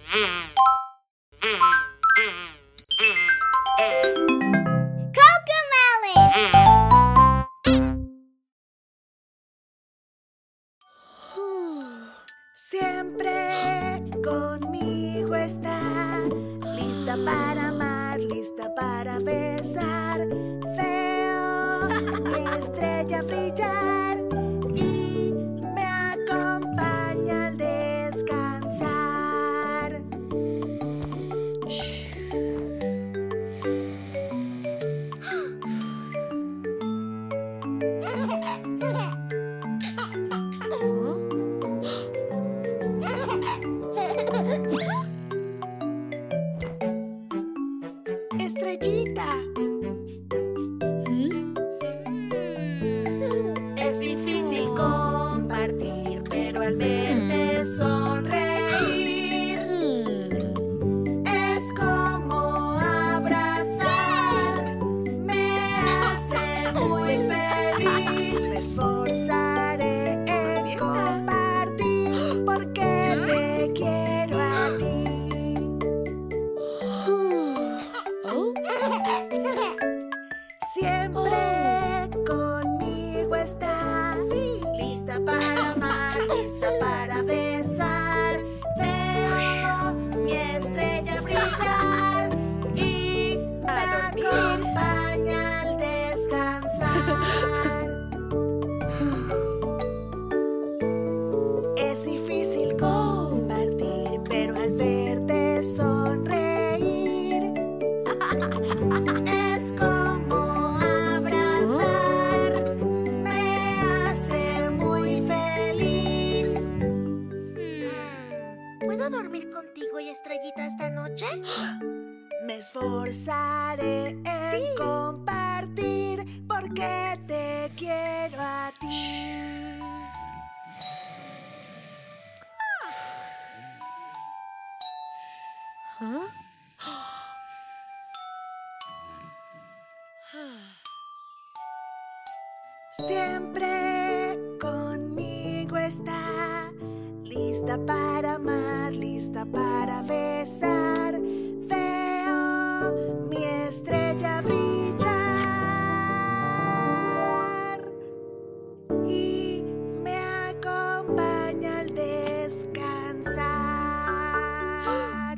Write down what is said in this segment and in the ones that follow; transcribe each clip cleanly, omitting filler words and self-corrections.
Siempre conmigo está, lista para amar, lista para besar. Veo mi estrella brillar y me acompaña al descansar. Estrellita. Es difícil compartir, pero al verte sonreír es como abrazar. Me hace muy feliz. Me esforzaré en compartir porque te quiero a ti. Siempre conmigo está, lista para amar, lista para besar. Veo mi estrella brillar y me acompaña al descansar. Es difícil compartir, pero al verte sonreír es como abrazar. Me hace muy feliz. ¿Puedo dormir contigo y Estrellita esta noche? Me esforzaré en compartir porque te quiero a ti. Siempre conmigo está, lista para amar, lista para besar. Veo mi estrella brillar y me acompaña al descansar.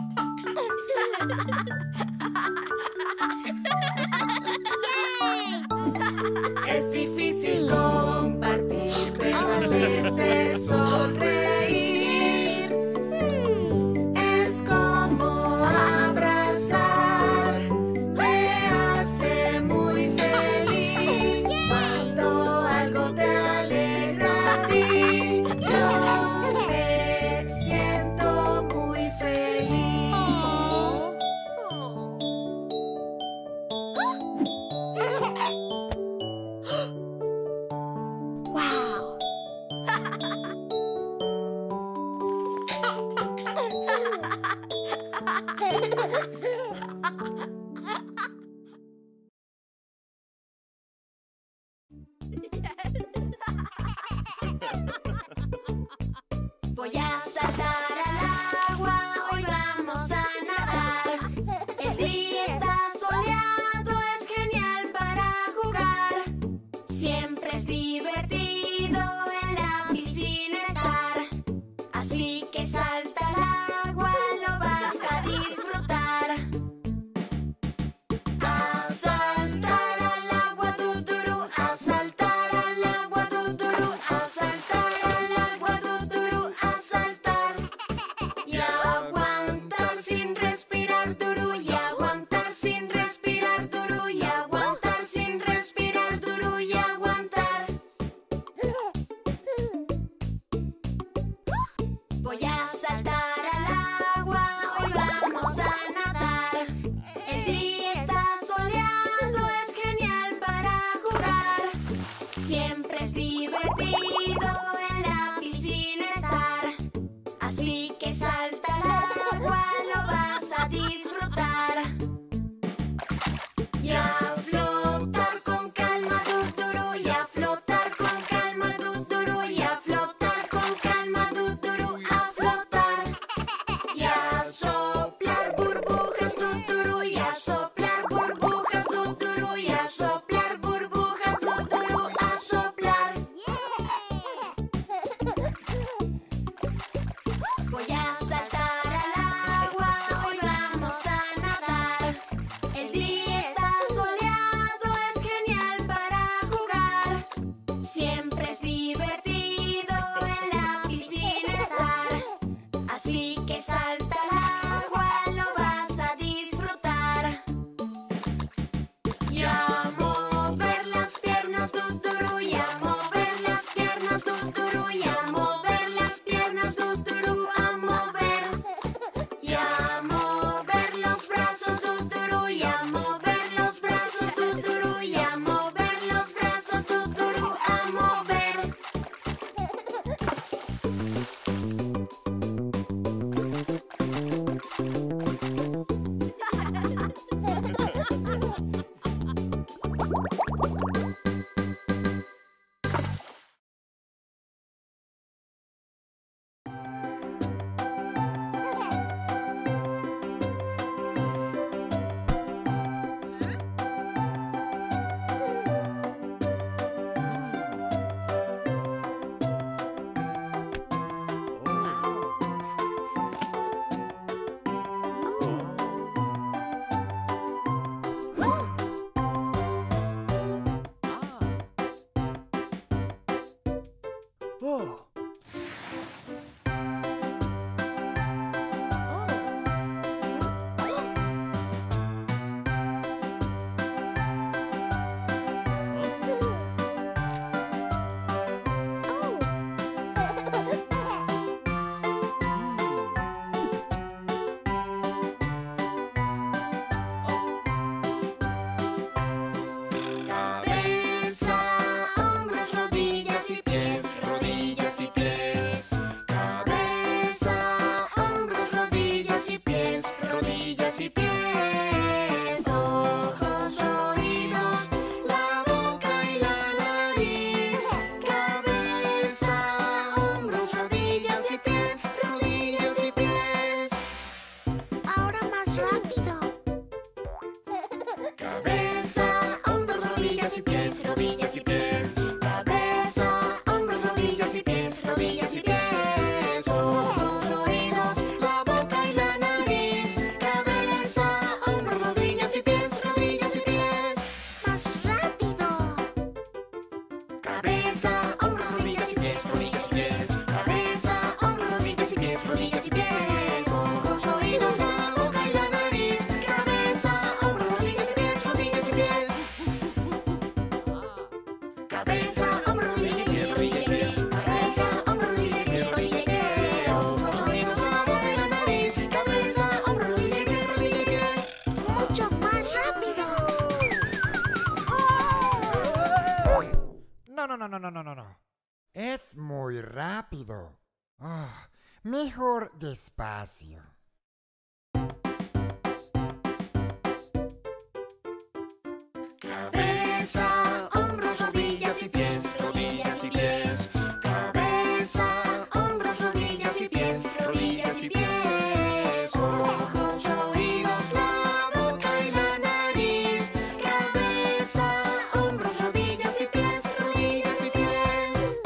Es difícil compartir, pero al verte sonreír es como abrazar. Me hace muy feliz cuando algo te alegra a ti. Yo me siento muy feliz. ¡Wow! Voy a saltar al agua, hoy vamos a nadar. El día está soleado, es genial para jugar. Siempre es divertido en la piscina estar. Así que salta al agua, lo vas a disfrutar. rápido. Cabeza, hombros, rodillas y pies, rodillas y pies. Cabeza, hombros, rodillas y pies, rodillas y pies. Ojos, oídos, la boca y la nariz. Cabeza, hombros, rodillas y pies, rodillas y pies. Más rápido. Cabeza, hombros, rodillas y pies, rodillas y pies. Cabeza, hombros, rodillas y pies, rodillas y pies. Ojos, oídos, la boca y la nariz. Cabeza, hombros, rodillas y pies, rodillas y pies. Cabeza, hombros, rodillas y pies, rodillas y pies. Cabeza, hombros, rodillas y pies, rodillas y pies. Ojos, oídos, la boca y la nariz. Cabeza, hombros, rodillas y pies, rodillas y pies. Mucho más rápido. No. Es muy rápido. Mejor despacio. Cabeza, hombros, rodillas y pies, rodillas y pies. Cabeza, hombros, rodillas y pies, rodillas y pies. Ojos, oídos, la boca y la nariz. Cabeza, hombros, rodillas y pies, rodillas y pies.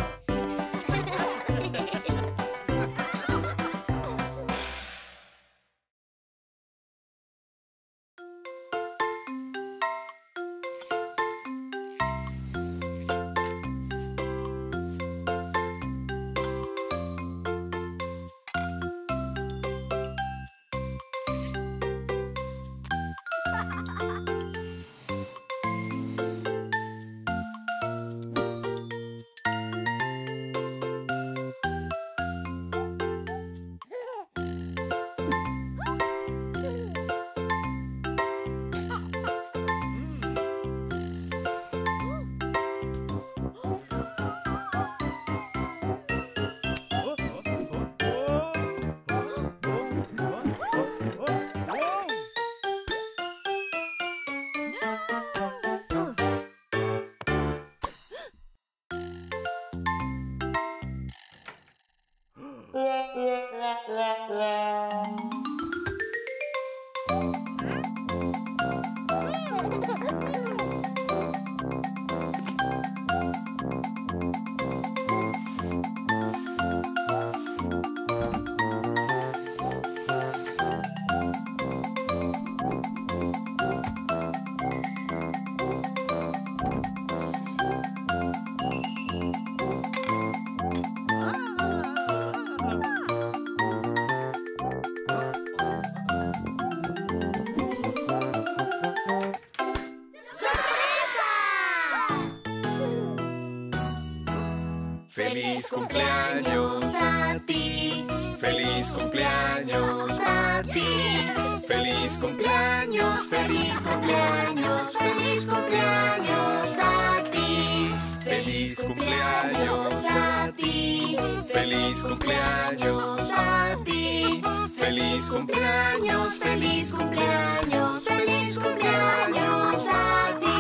Feliz cumpleaños a ti, feliz cumpleaños a ti, feliz cumpleaños, feliz cumpleaños, feliz cumpleaños a ti, feliz cumpleaños a ti, feliz cumpleaños a ti, feliz cumpleaños, feliz cumpleaños, feliz cumpleaños a ti.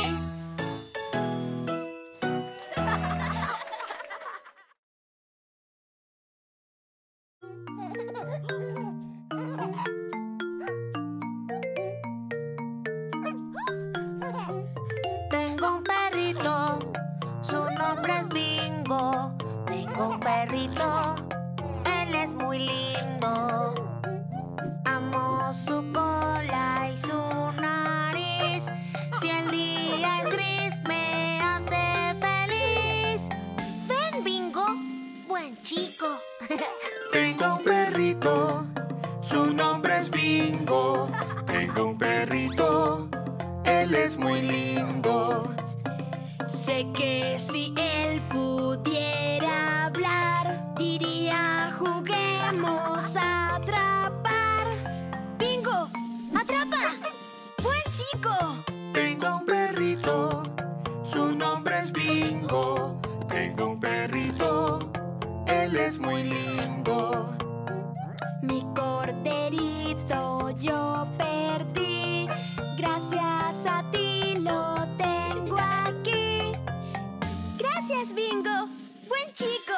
Tengo un perrito, su nombre es Bingo. Tengo un perrito, él es muy lindo. Amo su cola y su nariz. Si el día es gris, me hace feliz. Ven, Bingo, buen chico. Tengo un perrito, su nombre es Bingo. Tengo un perrito, él es muy lindo. Sé que si él pudiera hablar, diría juguemos a atrapar. ¡Bingo! ¡Atrapa! ¡Buen chico! Tengo un perrito, su nombre es Bingo. Tengo un perrito, él es muy lindo. Mi corderito yo perdí. Gracias a ti lo tengo aquí. Gracias, Bingo. Buen chico.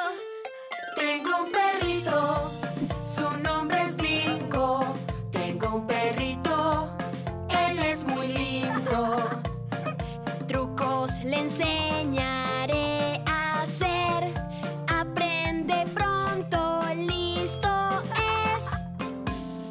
Tengo un perrito, su nombre es Bingo. Tengo un perrito.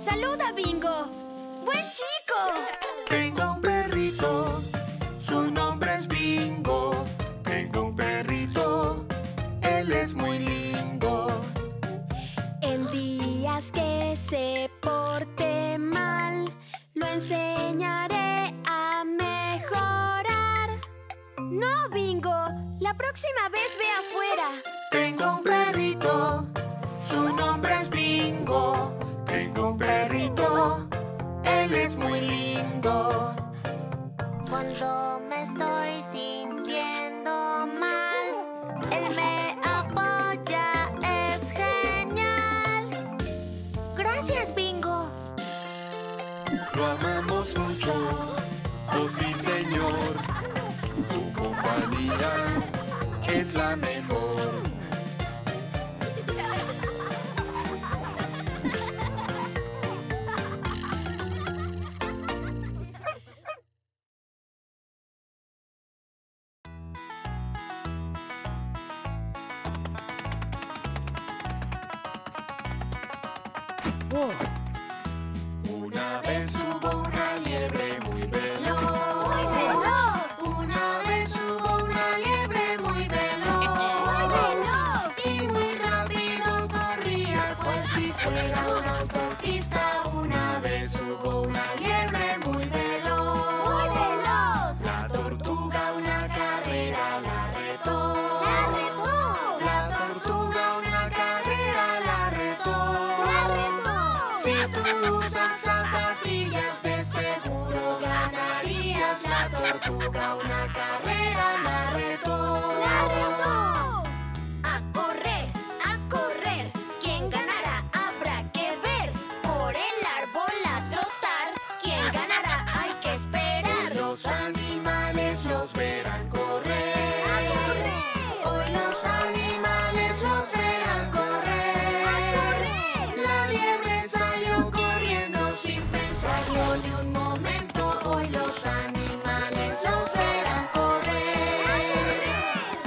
¡Saluda, Bingo! ¡Buen chico! Tengo un perrito, su nombre es Bingo. Tengo un perrito, él es muy lindo. En días que se porte mal, lo enseñaré a mejorar. No, Bingo, la próxima vez ve afuera. Tengo un perrito, su nombre es Bingo. Tengo un perrito, él es muy lindo. Cuando me estoy sintiendo mal, él me apoya, es genial. Gracias, Bingo. Lo amamos mucho, oh sí señor. Su compañía es la mejor. Una vez hubo una liebre muy veloz. ¡Muy veloz! Una vez hubo una liebre muy veloz. ¡Muy veloz! Y muy rápido corría, cual si fuera una autopista. Una vez hubo una liebre muy veloz. ¡Muy veloz! La tortuga una carrera la retó. ¡La retó! La tortuga una carrera la retó. ¡La retó! Si tú usas zapatillas de seguro ganarías. La tortuga una carrera la retó. ¡La retó! A correr, ¿quién ganará? Habrá que ver. Por el árbol a trotar, ¿quién ganará? Hay que esperar. Los animales los verán correr. ¡A correr! Hoy los animales los verán correr. ¡A correr! La liebre salió corriendo sin pensarlo ni un momento. Hoy los animales los verán correr. ¡A correr!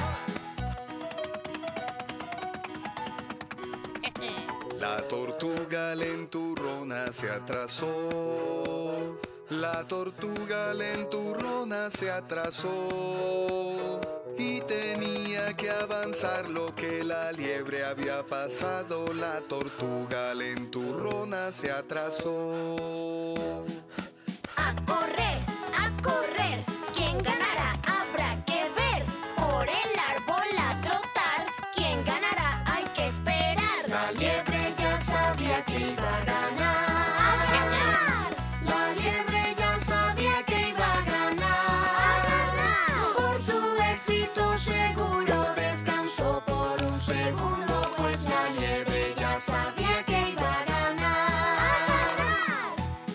La tortuga lenturrona se atrasó. La tortuga lenturrona se atrasó. Y tenía que avanzar lo que la liebre había pasado. La tortuga lenturrona se atrasó. A correr, ¿quién ganará? Habrá que ver. Por el árbol a trotar, ¿quién ganará? Hay que esperar. La liebre ya sabía que iba a ganar. ¡A ganar! La liebre ya sabía que iba a ¡A ganar. ganar! Por su éxito seguro descansó por un segundo, pues la liebre ya sabía que iba a ¡A ganar. ganar!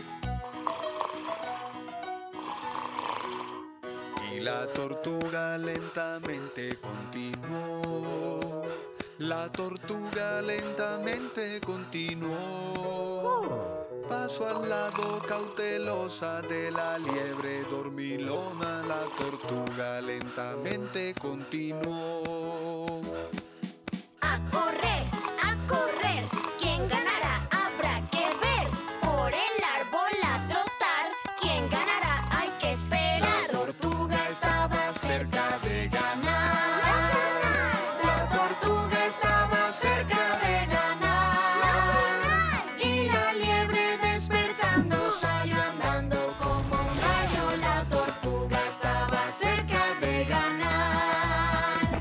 Y la tortuga lentamente continuó. La tortuga lentamente continuó. Pasó al lado cautelosa de la liebre dormilona. La tortuga lentamente continuó. A correr, ¿quién ganará? Habrá que ver. Por el árbol a trotar, ¿quién ganará? Hay que esperar. La tortuga estaba cerca de ganar. ¡A ganar! La tortuga estaba cerca de ganar. ¡A ganar! Y la liebre despertando salió andando como un rayo. La tortuga estaba cerca de ganar.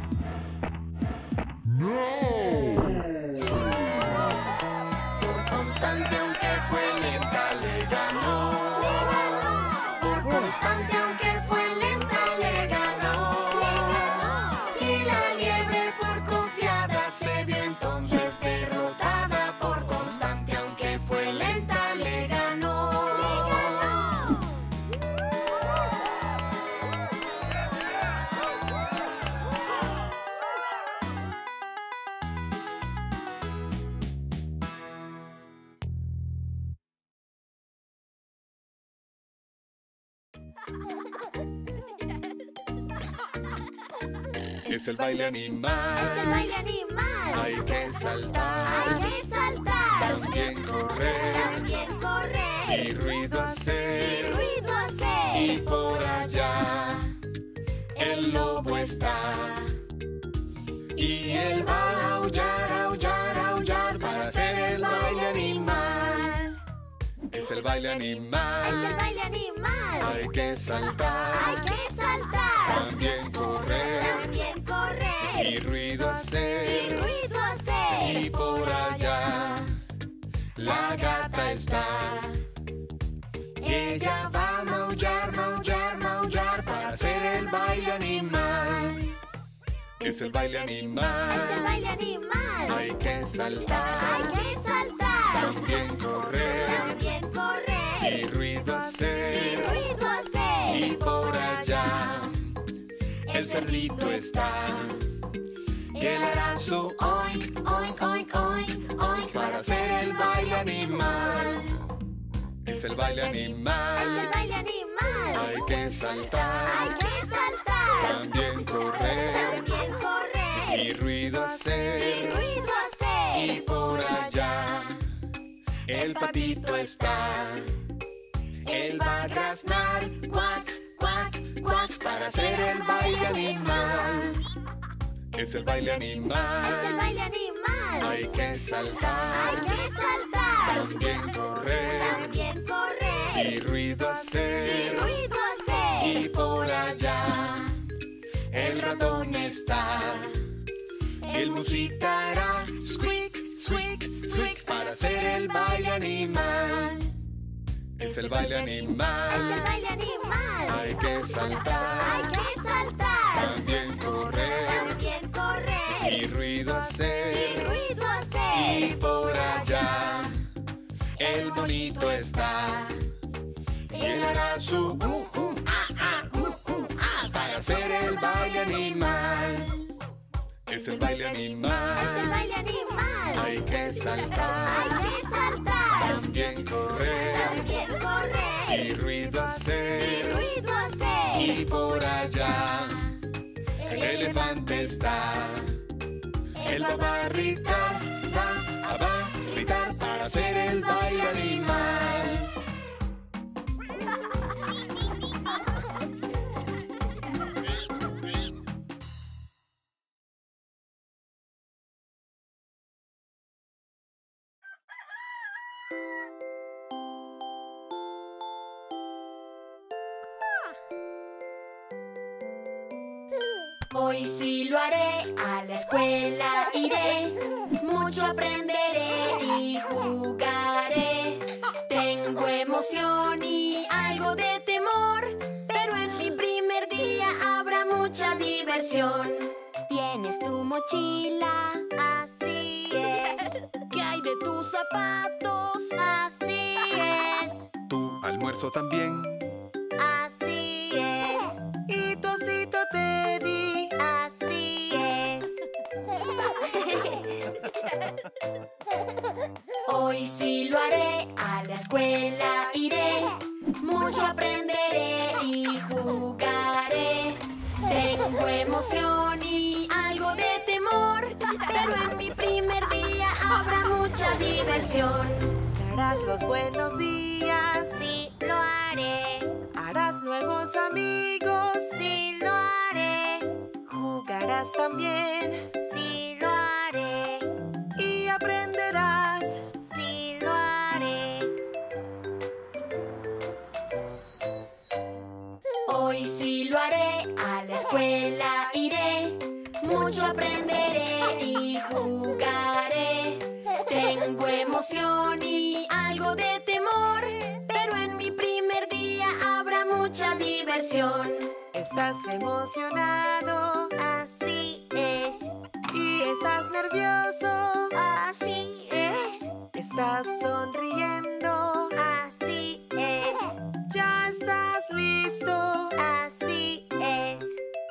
Por constante aunque fue lenta le ganó. Por constante aunque fue lenta le ganó. Y la liebre por confiada se vio entonces derrotada. Por constante aunque fue lenta le ganó. Es el baile animal. Es el baile animal. Hay que saltar. Hay que saltar. También correr. También correr. Y ruido Y hacer. ruido hacer. Y por allá el lobo está. Y él va a aullar, aullar, aullar para hacer el baile animal. Es el baile Es el animal. baile animal. Hay que Hay saltar. que saltar. También correr. También correr. Y ruido Y hacer. ruido hacer. Y por allá la gata está. Ella va a maullar, maullar, maullar para hacer el baile animal. Es el baile Es el animal. baile animal. Hay que Hay saltar. que saltar. También correr. También correr. Y ruido Y hacer. ruido hacer. Y por allá el cerdito está. Y él hará su oink, oink, oink, oink, oink para hacer el baile animal. Es el baile Es el animal. baile animal. Hay que Hay saltar. que saltar. También correr. También correr. Y ruido Y hacer. ruido hacer. Y por allá el patito está. Él va a graznar, cuac, cuac, cuac para hacer el baile animal. Es el baile Es el animal. baile animal. Hay que Hay saltar. que saltar. También correr. También correr. Y ruido Y hacer. ruido hacer. Y por allá el ratón está. El musita hará squeak, squeak, squeak para hacer el baile animal. Es el baile Es el animal. baile animal. Hay que Hay saltar. que saltar. También correr. También correr. Y ruido Y hacer. ruido hacer. Y por allá el bonito está. Y él hará su para hacer el baile animal. Es el baile Es el animal. baile animal. Hay que Hay saltar. que saltar. También correr. También correr. Y ruido Y hacer. ruido hacer. Y por allá el elefante está. Él va a barritar, va a barritar para hacer el baile animal. Hoy sí lo haré, a la escuela iré, mucho aprenderé y jugaré. Tengo emoción y algo de temor, pero en mi primer día habrá mucha diversión. ¿Tienes tu mochila? Así es. ¿Qué hay de tus zapatos? Así es. Tu almuerzo también. Así es. Y tu osito te di. Así es. Hoy sí lo haré, a la escuela iré, mucho aprenderé y jugaré. Tengo emoción y algo de temor, pero en mi primer día habrá mucha diversión. Darás los buenos días, Sí lo haré, harás nuevos amigos, sí lo haré, jugarás también sí lo haré, y aprenderás. sí lo haré. Hoy sí lo haré, a la escuela iré, mucho aprenderé y jugaré. Tengo emoción y algo de temor, pero en mi primer día habrá mucha diversión. Estás emocionado Así es, y estás nervioso. así es, Estás sonriendo, así es, ya estás listo. así es.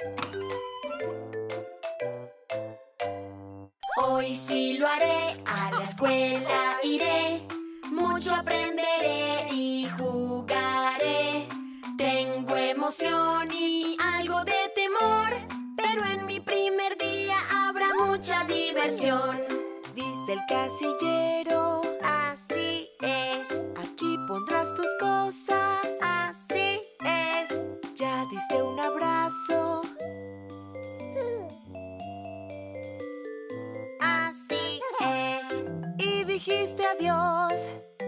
Hoy sí lo haré, a la escuela iré, mucho aprenderé y jugaré. Tengo emoción y algo de temor, pero en mi primer mucha diversión. ¿Viste el casillero? Así es, Aquí pondrás tus cosas. así es. Ya diste un abrazo. Así es. Y dijiste adiós.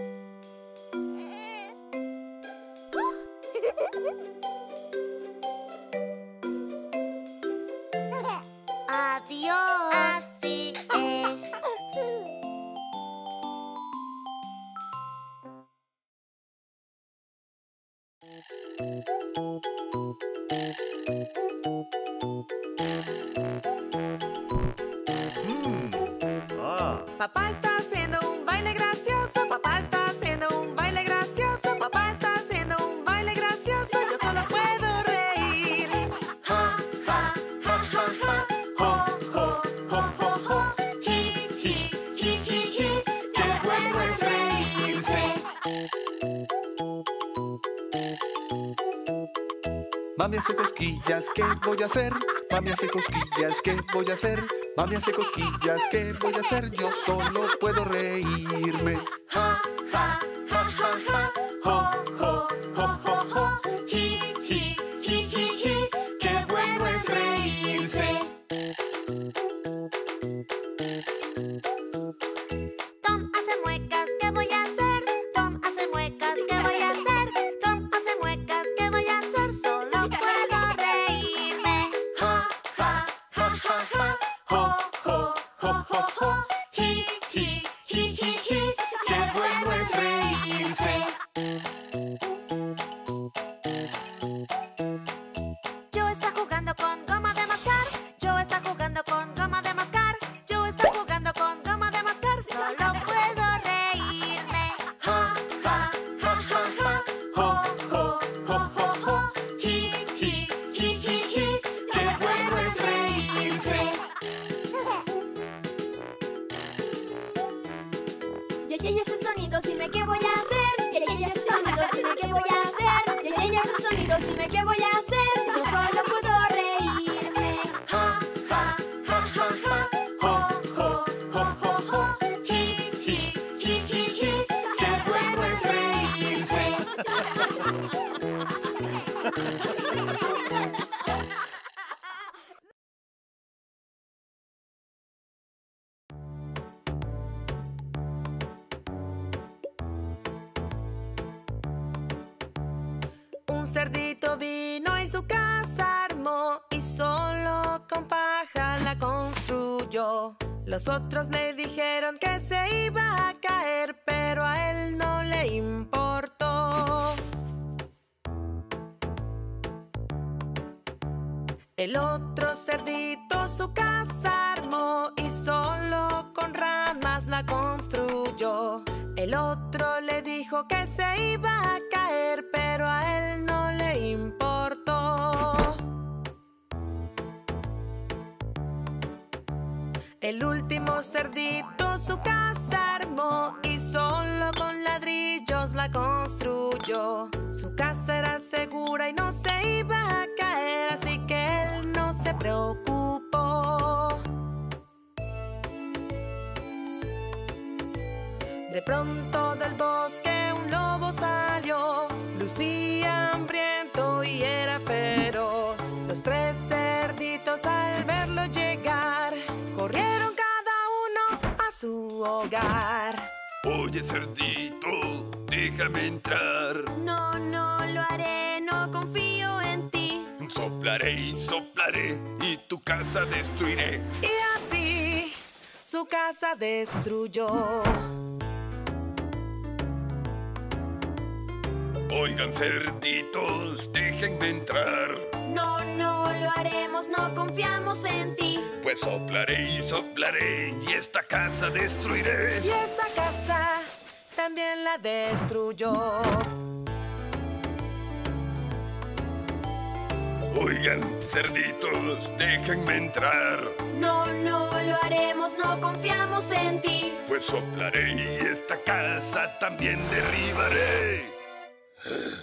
Adiós. Así es. Papá está haciendo un baile gracioso. Papá está haciendo un baile gracioso. Papá está haciendo un baile gracioso. Yo solo puedo reír. Ja, ja, ja, ja, ja. Jo, jo, jo, jo, jo. Ji, ji, ji, ji, ji. Qué bueno es reírse. Mami hace cosquillas, ¿qué voy a hacer? Mami hace cosquillas, ¿qué voy a hacer? Mami hace cosquillas, ¿qué voy a hacer? Yo solo puedo reírme. Ja, ja, ja, ja, ja. Jo, jo, jo, jo, jo. Ji, ji, ji, ji, ji. Qué bueno es reírse. Tom hace muecas, ¿qué voy a hacer? Tom hace muecas, ¿qué voy a hacer? Tom hace muecas, ¿qué voy a hacer? Solo puedo reírme. Ja, ja, ja, ja, ja. Jo, jo, jo, jo, jo. Ji, ji, ji, ji, ji. Qué bueno es reírse. Yo está jugando con goma de mascar. Yo está jugando con goma de mascar. Yo está jugando con goma de mascar. Solo puedo reírme. Ja, ja, ja, ja, ja. Jo, jo, jo, jo, jo. Ji, ji, ji, ji, ji. Qué bueno es reírse. Ya ese sonido, dime qué voy a hacer. Ya ese sonido, dime qué voy a hacer. Ya ese sonido, dime qué voy a hacer. Yo solo puedo reírme. Ja, ja, ja, ja, ja. Jo, jo, jo, jo, jo. Ji, ji, ji, ji, ji. Qué bueno es reírse. Un cerdito vino y su casa armó y solo con paja la construyó. Los otros le dijeron que se iba a caer, pero a él no le importó. El otro cerdito su casa armó y solo con ramas la construyó. El otro le dijo que se iba a caer, pero a él no le importó. El último cerdito su casa armó y solo con ladrillos la construyó. Su casa era segura y no se iba a caer, así que él no se preocupó. De pronto del bosque un lobo salió, lucía hambriento y era feroz. Los tres cerditos al verlo llegar, corrieron cada uno a su hogar. Oye, cerdito, déjame entrar. No, no lo haré, no confío en ti. Soplaré y soplaré y tu casa destruiré. Y así su casa destruyó. Oigan, cerditos, déjenme entrar. No, no lo haremos, no confiamos en ti. Pues soplaré y soplaré y esta casa destruiré. Y esa casa también la destruyó. Oigan, cerditos, déjenme entrar. No, no lo haremos, no confiamos en ti. Pues soplaré y esta casa también derribaré.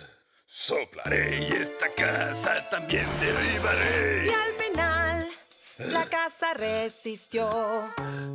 Soplaré y esta casa también derribaré. Y al final La casa resistió.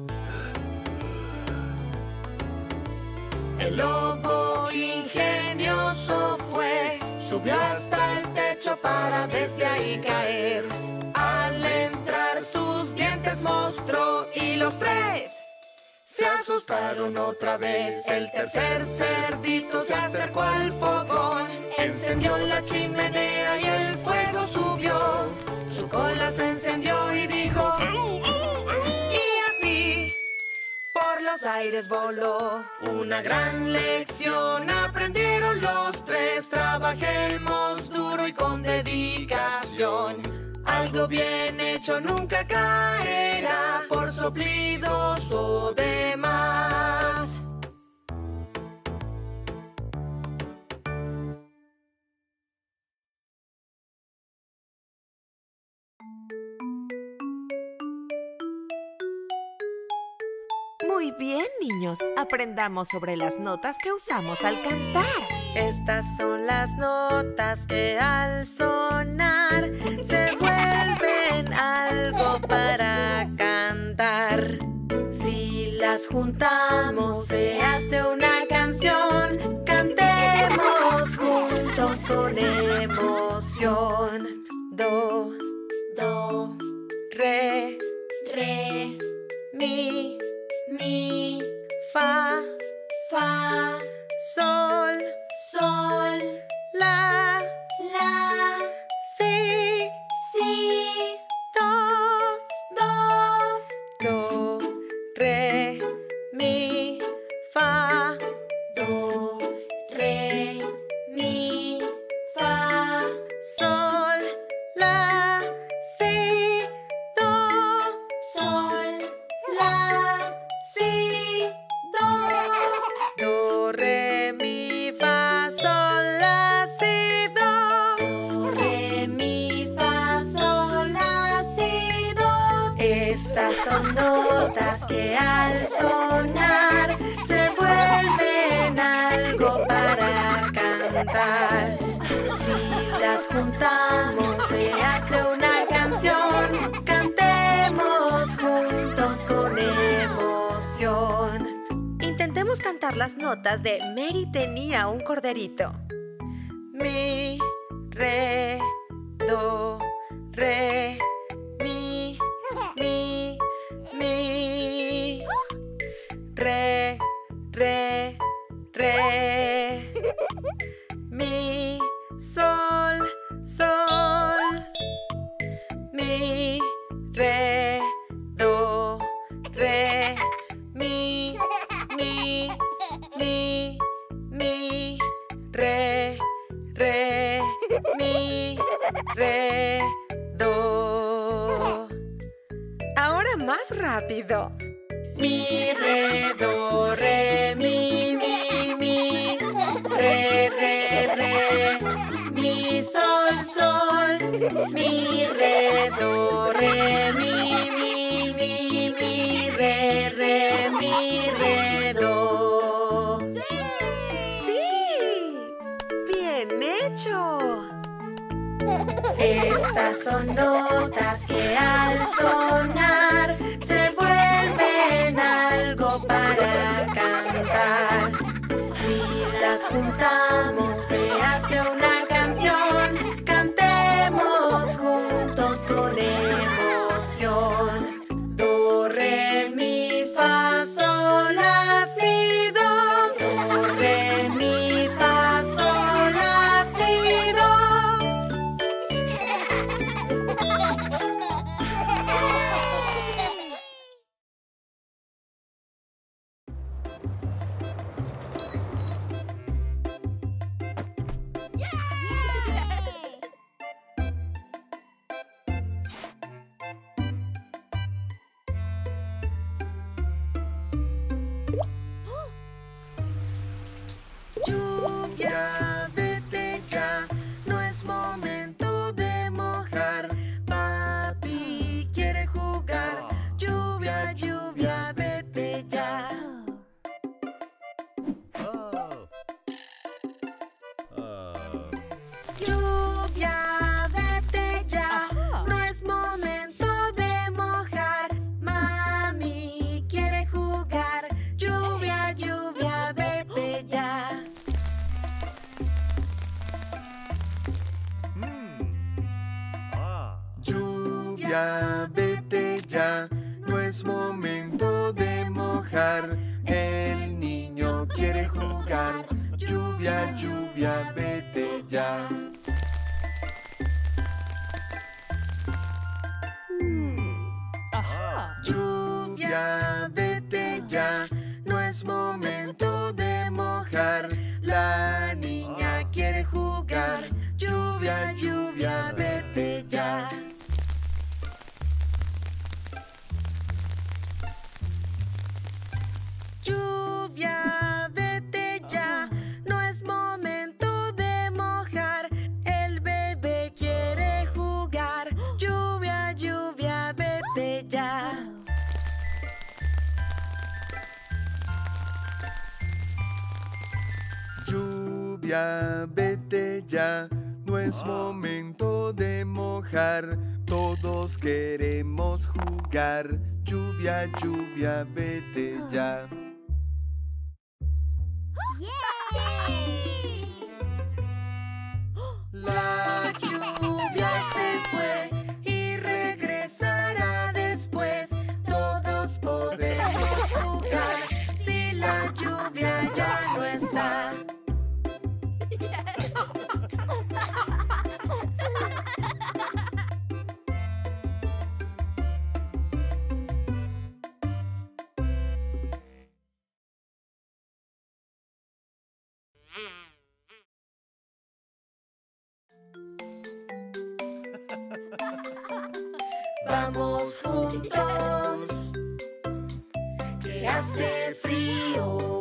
El lobo ingenioso fue, subió hasta el techo para desde ahí caer. Al entrar sus dientes mostró y los tres se asustaron otra vez. El tercer cerdito se acercó al fogón, encendió la chimenea y el fuego subió. Su cola se encendió y dijo y así por los aires voló. Una gran lección aprendieron los tres. Trabajemos duro y con dedicación. Algo bien hecho nunca caerá por soplidos o demás. Muy bien, niños. Aprendamos sobre las notas que usamos al cantar. Estas son las notas que al sonar se vuelven algo para cantar. Si las juntamos se hace una canción. Cantemos juntos con emoción. Do, Do, re, re, mi, mi, fa, fa, sol, sol, la, la, si, si, do, do, do, re, mi, fa, do, re, mi, fa, sol, la, si, do, sol, la, si, do. do, re, mi, fa, sol, la, si, do. Do, re, mi, fa, sol, la, si, do. Estas son notas que al sonar se vuelven algo para cantar. Si las juntamos se hace una canción. Cantemos juntos con emoción. Intentemos cantar las notas de Mary tenía un corderito. Mi, re, do, re, mi, mi, mi. Re, re, re. Mi, sol, sol. Mi, re, do, re, mi, mi, mi, mi. Re, re, mi, re, do. Ahora más rápido. Mi, re, do, re, mi, mi. Re, re, re. Mi, sol, sol. Mi, re, do, re, mi, mi. Re, mi, re, do. ¡Sí! ¡Bien hecho! Estas son notas que al sonar se vuelven algo para cantar. Si las juntamos se hace una canción. Cantemos juntos con emoción. Do, re, mi, fa, sol, la, si, do. Do, re, mi, fa, sol, la, si, do. Lluvia, vete ya, no es momento de mojar. El niño quiere jugar. Lluvia, lluvia, vete ya. Lluvia, vete ya, no es momento de mojar. La niña quiere jugar. Lluvia, lluvia, vete ya. Lluvia, vete ya, no es momento de mojar. El bebé quiere jugar. Lluvia, lluvia, vete ya. Lluvia, vete ya, no es momento de mojar. Todos queremos jugar. Lluvia, lluvia, vete ya. La lluvia se fue y regresará después. Todos podemos jugar si la lluvia ya no está. Vamos juntos, que hace frío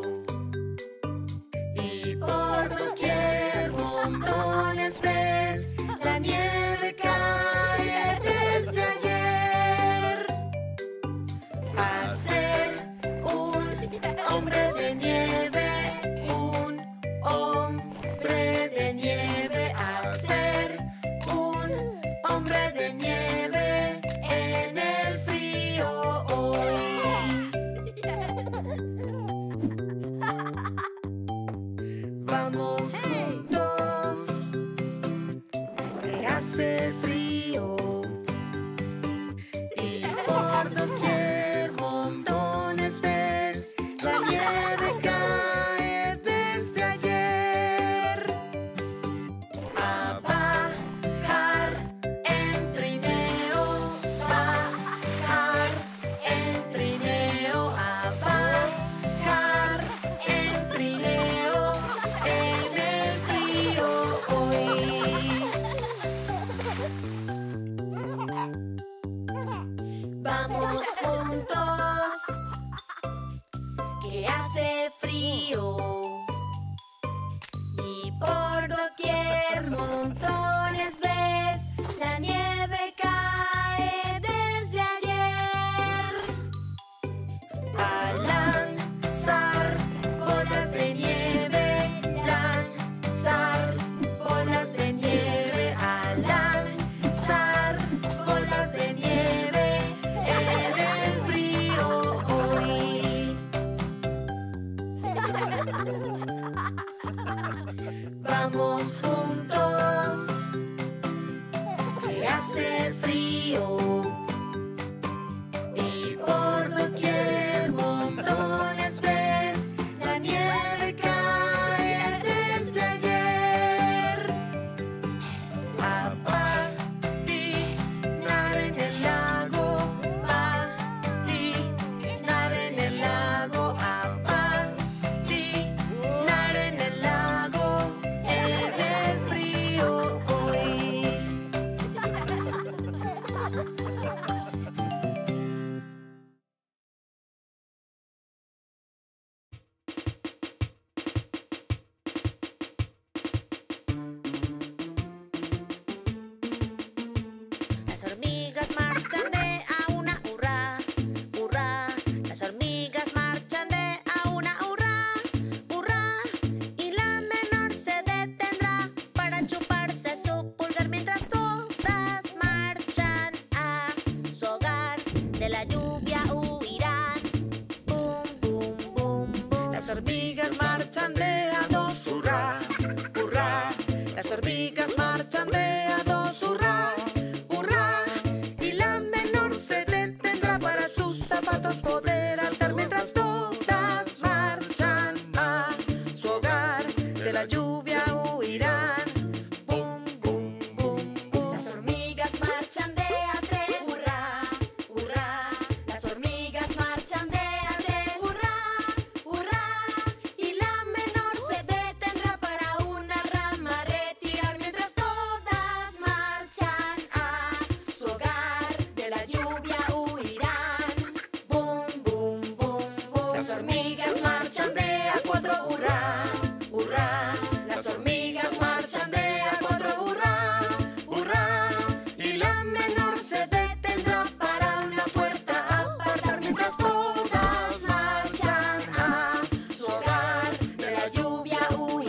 y por doquier montones ves. La nieve cae desde ayer. A ser un hombre de nieve, un hombre de nieve. A ser un hombre de nieve en el frío hoy. Vamos juntos, que hace frío y por doquier montones ves. La nieve cae desde ayer. A bajar en trineo, bajar en trineo, a bajar en trineo en el frío hoy. Vamos juntos, que hace frío y por doquier montones ves. La nieve cae desde ayer. A lanzar bolas de nieve, lanzar bolas de nieve. A lanzar bolas de nieve en el frío hoy. Vamos juntos, que hace frío y por doquier montones ves. La nieve cae desde ayer. A patinar en el lago, patinar en el lago. A patinar en el lago en el frío hoy. Las hormigas marchan de a una, hurra, hurra. Las hormigas marchan de a una, hurra, hurra. Y la menor se detendrá para chuparse su pulgar mientras todas marchan a su hogar. De la lluvia huirán. Bum, bum, bum, bum. Las hormigas marchan de a dos, hurra, hurra. Las hormigas marchan de a dos, hurra, hurra. lluvia huirán. Bum, bum, bum, bum. Las hormigas marchan de a tres. Hurra, hurra. Las hormigas marchan de a tres. Hurra, hurra. Y la menor se detendrá para una rama retirar mientras todas marchan a su hogar. De la lluvia huirán. Bum, bum, bum, bum. Las hormigas marchan de a cuatro. Hurra, hurra. Las hormigas marchan de a cuatro. Hurra, hurra. Y la menor se detendrá para una puerta apartar mientras todas marchan a su hogar. De la lluvia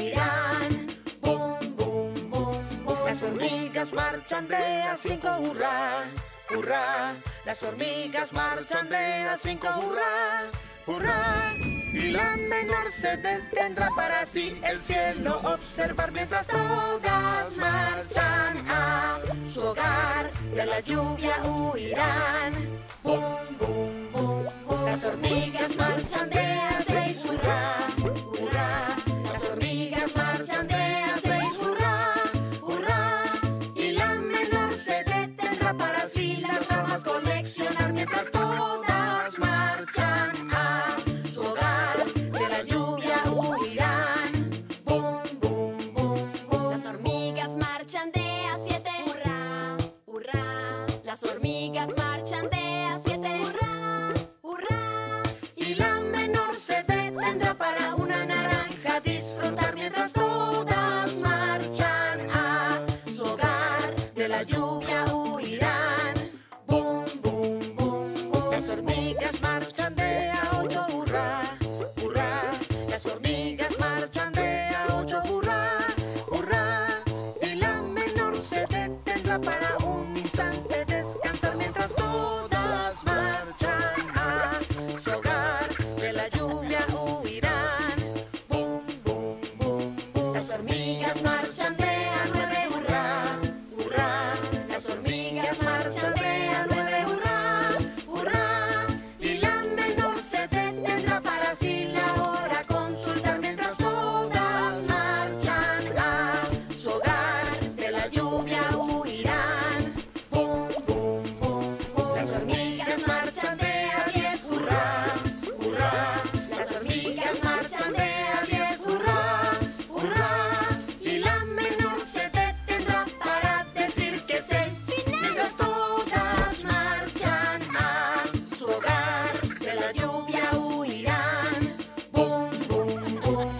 huirán. Bum, bum, bum, bum. Las hormigas marchan de a cinco, hurra, hurra. Las hormigas marchan de a cinco, hurra, hurra. Y la menor se detendrá para así el cielo observar mientras todas marchan a su hogar. De la lluvia huirán. Bum, bum, bum, bum. Las hormigas marchan de a seis. Hurra, hurra. Las hormigas marchan de a seis. Hurra, hurra. Y la menor se detendrá para así las ramas coleccionar mientras todas marchan a su hogar. De la lluvia huirán. Bum, bum, bum, bum. Las hormigas marchan de a siete. Hurra, hurra. Las hormigas marchan de a siete. Hurra, hurra. Y la menor se detendrá para una naranja disfrutar mientras todas marchan a su hogar. De la lluvia huirán. Bum, bum, bum, bum. Las hormigas marchan de a ocho, hurra, hurra. Las hormigas marchan de a ocho, hurra, hurra. Y la menor se detendrá para un instante descansar mientras todas marchan a su hogar. De la lluvia huirán. Bum, bum, bum, bum. Las hormigas marchan de a nueve. Hurra, hurra. Las hormigas marchan de a nueve. Hurra, hurra. Y la menor se detendrá para así la hora consultar mientras todas marchan a su hogar. De la lluvia huirán. Bum, bum, bum, bum. Las hormigas marchan de a diez. Hurra, hurra. Las hormigas marchan de a diez. Hurra, hurra. Y la menor se detendrá para decir que es el final mientras todas marchan a su hogar. De la lluvia huirán. Bum, bum, bum,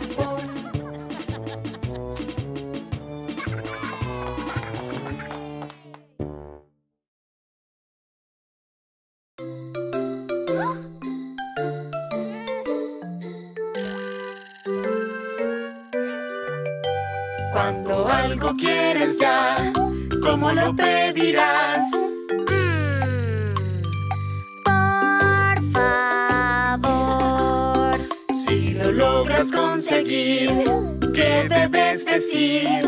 bum. Cuando algo quieres ya, ¿cómo lo pedirás? Por favor. Si lo logras conseguir, ¿qué debes decir?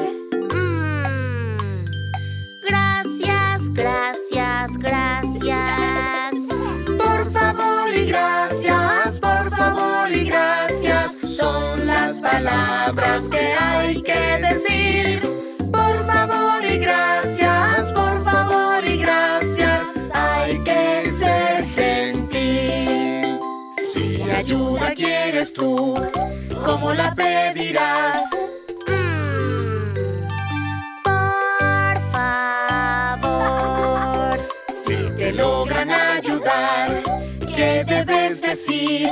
Gracias, gracias, gracias. Por favor y gracias, por favor y gracias, son las palabras que hay que decir. Por favor y gracias, por favor y gracias, hay que ser gentil. Si ayuda quieres tú, ¿cómo la pedirás? Por favor. Si te logran ayudar, ¿qué debes decir?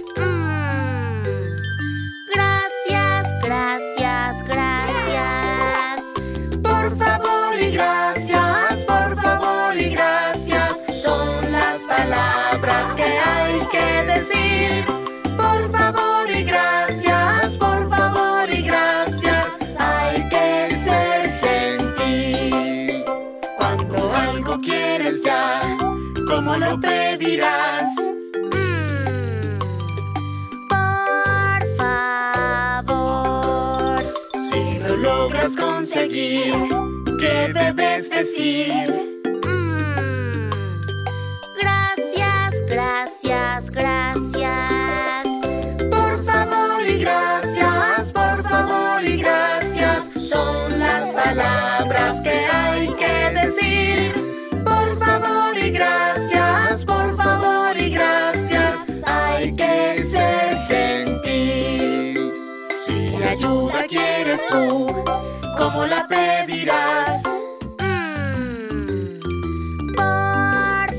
Gracias, gracias, gracias. Por favor y gracias, por favor y gracias, son las palabras que hay que decir. Por favor y gracias, por favor y gracias, hay que ser gentil. Cuando algo quieres ya, ¿cómo lo pedirás? Por favor. Si lo logras conseguir, ¿qué debes decir? Gracias, gracias, gracias. Por favor y gracias, por favor y gracias. quieres tú? ¿Cómo la pedirás? Por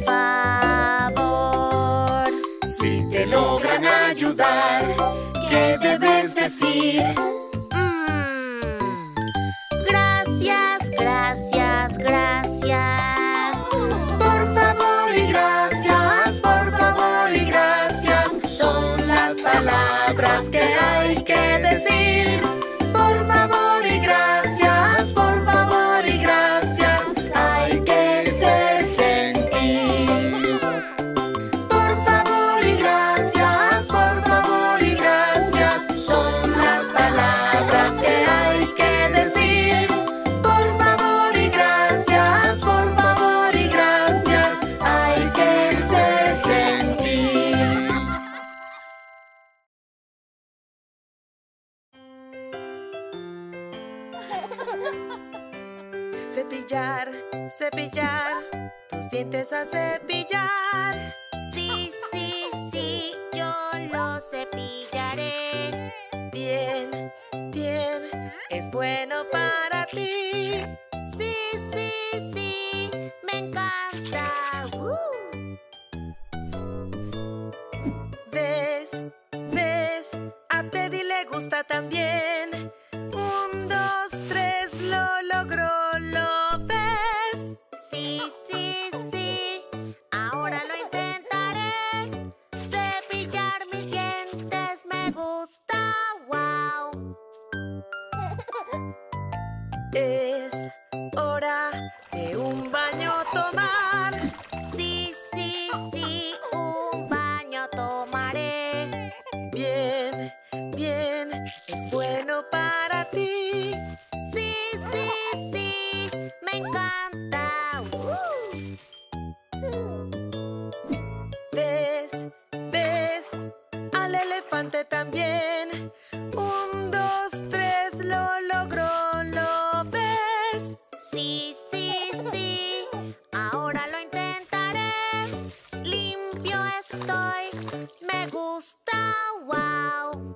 favor. Si te logran ayudar, ¿qué debes decir? Gracias, gracias, gracias. Por favor y gracias, por favor y gracias. Son las palabras que hay que decir. Por favor y gracias, por favor y gracias. Hay que ser gentil. Por favor y gracias, por favor y gracias. Son las palabras que hay que decir. Por favor y gracias, por favor y gracias. Hay que ser gentil. Cepillar, cepillar, tus dientes a cepillar. Sí, sí, sí, yo lo cepillaré. Bien, bien, es bueno para ti. Sí, sí, sí, me encanta. ¿Ves? ¿Ves? A Teddy le gusta también. 1, 2, 3, lo logró, ¿lo ves? Sí, sí, sí, ahora lo intentaré. Cepillar mis dientes me gusta, wow. Es hora de un baño tomar. Sí, sí, sí, un baño tomaré. Bien, bien, es bueno para ti. Sí, sí, sí, me encanta. ¿Ves? ¿Ves? Al elefante también. 1, 2, 3, lo logró, ¿lo ves? Sí, sí, sí, ahora lo intentaré. Limpio estoy, me gusta, wow.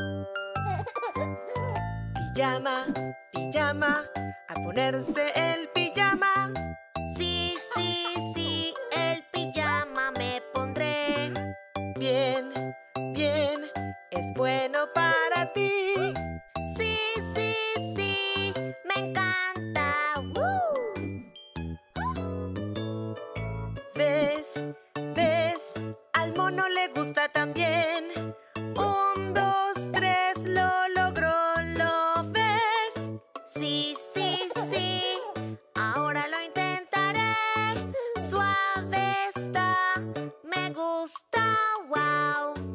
Pijama, pijama, a ponerse el pijama. Sí, sí, sí, el pijama me pondré. Bien, bien, es bueno para ti. Sí, sí, sí, me encanta. ¿Ves? ¿Ves? Al mono le gusta también. 1, 2, 3, lo logró, ¿lo ves? Sí, sí, sí, ahora lo intentaré. Suave está, me gusta, wow.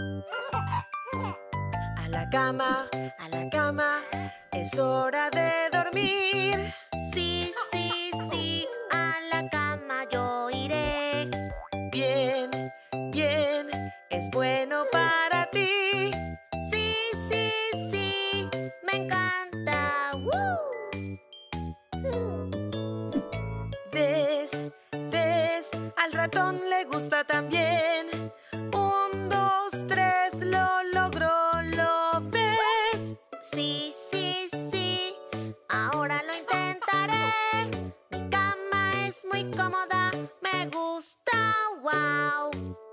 A la cama, es hora de dormir. Sí, sí, sí, a la cama yo iré. Bien, bien, es bueno para ti. Sí, sí, sí, me encanta. ¿Ves? ¿Ves? Al ratón le gusta también. 1, 2, 3, lo logró, ¿lo ves? Sí, sí, sí, ahora lo intentaré. Mi cama es muy cómoda, me gusta, wow.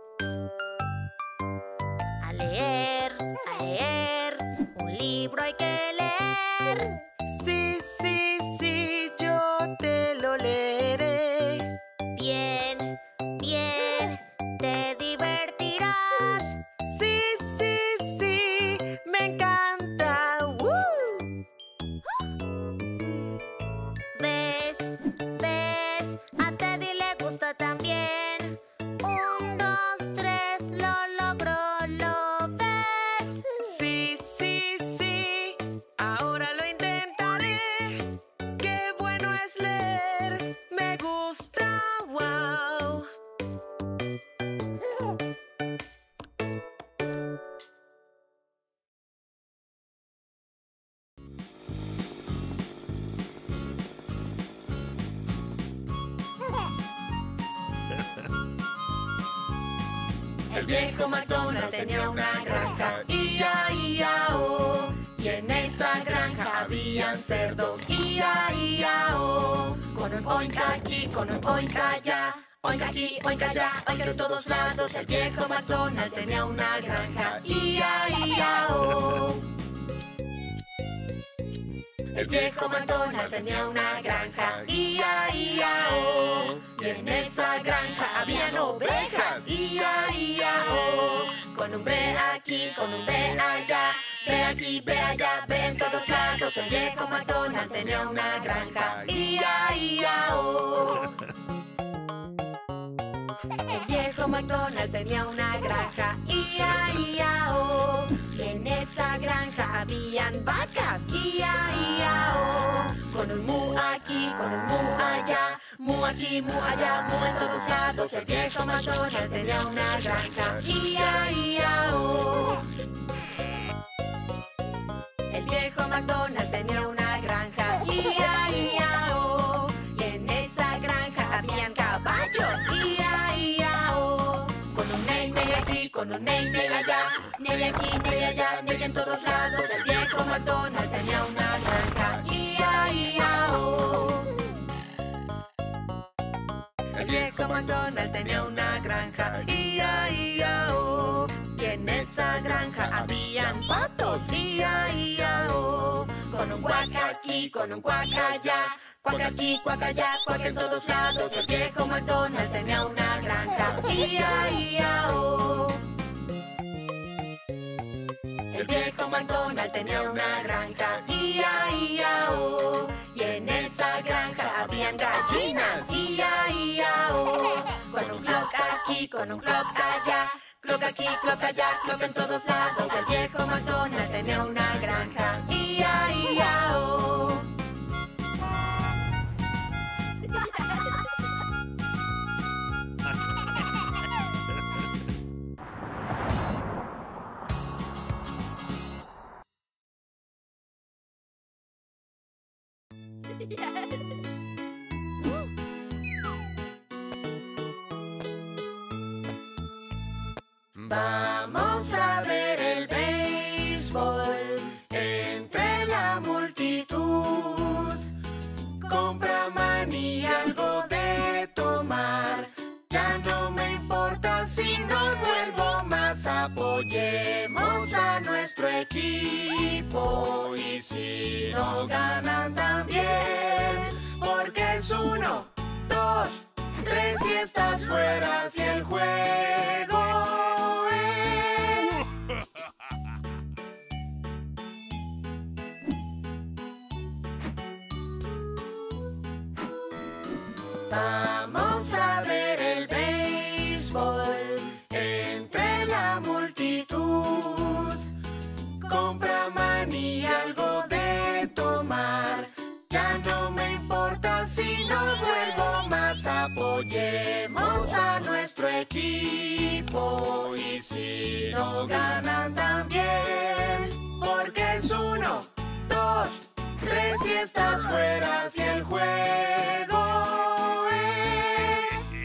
A leer, un libro hay que leer. Sí, sí, sí, yo te lo leeré. Bien, bien, te divertirás. Sí, sí, sí, me encanta. ¿Ves? ¿Ves? A Teddy le gusta también. 1, 2, 3, lo logró, ¿lo ves? Sí, sí, sí, ahora lo intentaré. Qué bueno es leer, me gusta, wow. El viejo McDonald tenía una granja, ia, ia, oh. Y en esa esa granja habían cerdos, ia-ia-o. Con un oinka aquí, con un oinka allá, oinka aquí, oinka allá, oinka de todos lados. El viejo McDonald tenía una granja, ia-ia-o. El viejo McDonald tenía una granja, ia-ia-o. Y en esa granja habían ovejas, ia-ia-o. Con un B aquí, con un B allá, ve aquí, ve allá, ve en todos lados. El viejo McDonald tenía una granja, ia-ia-o. El viejo McDonald tenía una granja, ia-ia-o. Y en esa granja habían vacas, ia-ia-o. Con un mu aquí, con un mu allá, mu aquí, mu allá, mu en todos lados. El viejo McDonald tenía una granja, ia-ia-o. El viejo McDonald tenía una granja, ia-ia-o. Y en esa granja habían caballos, ia-ia-o. Con un ney, ney aquí, con un ney, ney allá, ney aquí, ney allá, ney en todos lados. El viejo McDonald tenía una granja, ia-ia-o. El viejo McDonald tenía una granja, ia-ia-o. Y en esa granja habían patos, ia-ia-o. Con un cuac aquí, con un cuac allá, cuac aquí, cuac allá, cuac en todos lados. El viejo McDonald tenía una granja, ia-ia-o. El viejo McDonald tenía una granja, ia-ia-o. Y en esa granja habían gallinas, ia-ia-o. Con un clock aquí, con un clock allá, clock aquí, clock allá, clock en todos lados. El viejo McDonald tenía una granja, ia-ia-o. Vamos a ver el béisbol entre la multitud. Compra maní, algo de tomar. Ya no me importa si no vuelvo más. Apoyemos a nuestro equipo. Y si no ganan también, porque es 1, 2, 3 y estás fuera si el juego es. Vamos a ver el béisbol entre la multitud. Compra maní, algo de tomar. Ya no me importa si no vuelvo más. Apoyemos a nuestro equipo. Y si no ganan también, porque es 1, 2, 3 y estás fuera si el juego es.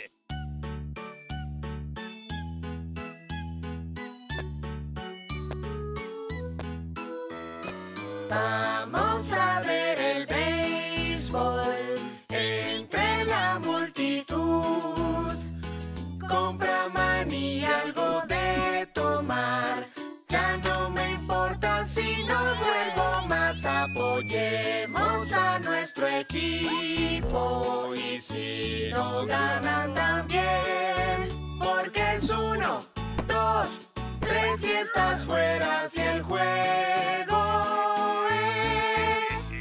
Vamos a ver el béisbol entre la multitud. Compra maní, algo de tomar. Ya no me importa si no vuelvo más. Apoyemos a nuestro equipo. Y si no ganan también, porque es 1, 2, 3 y estás fuera si el juego es.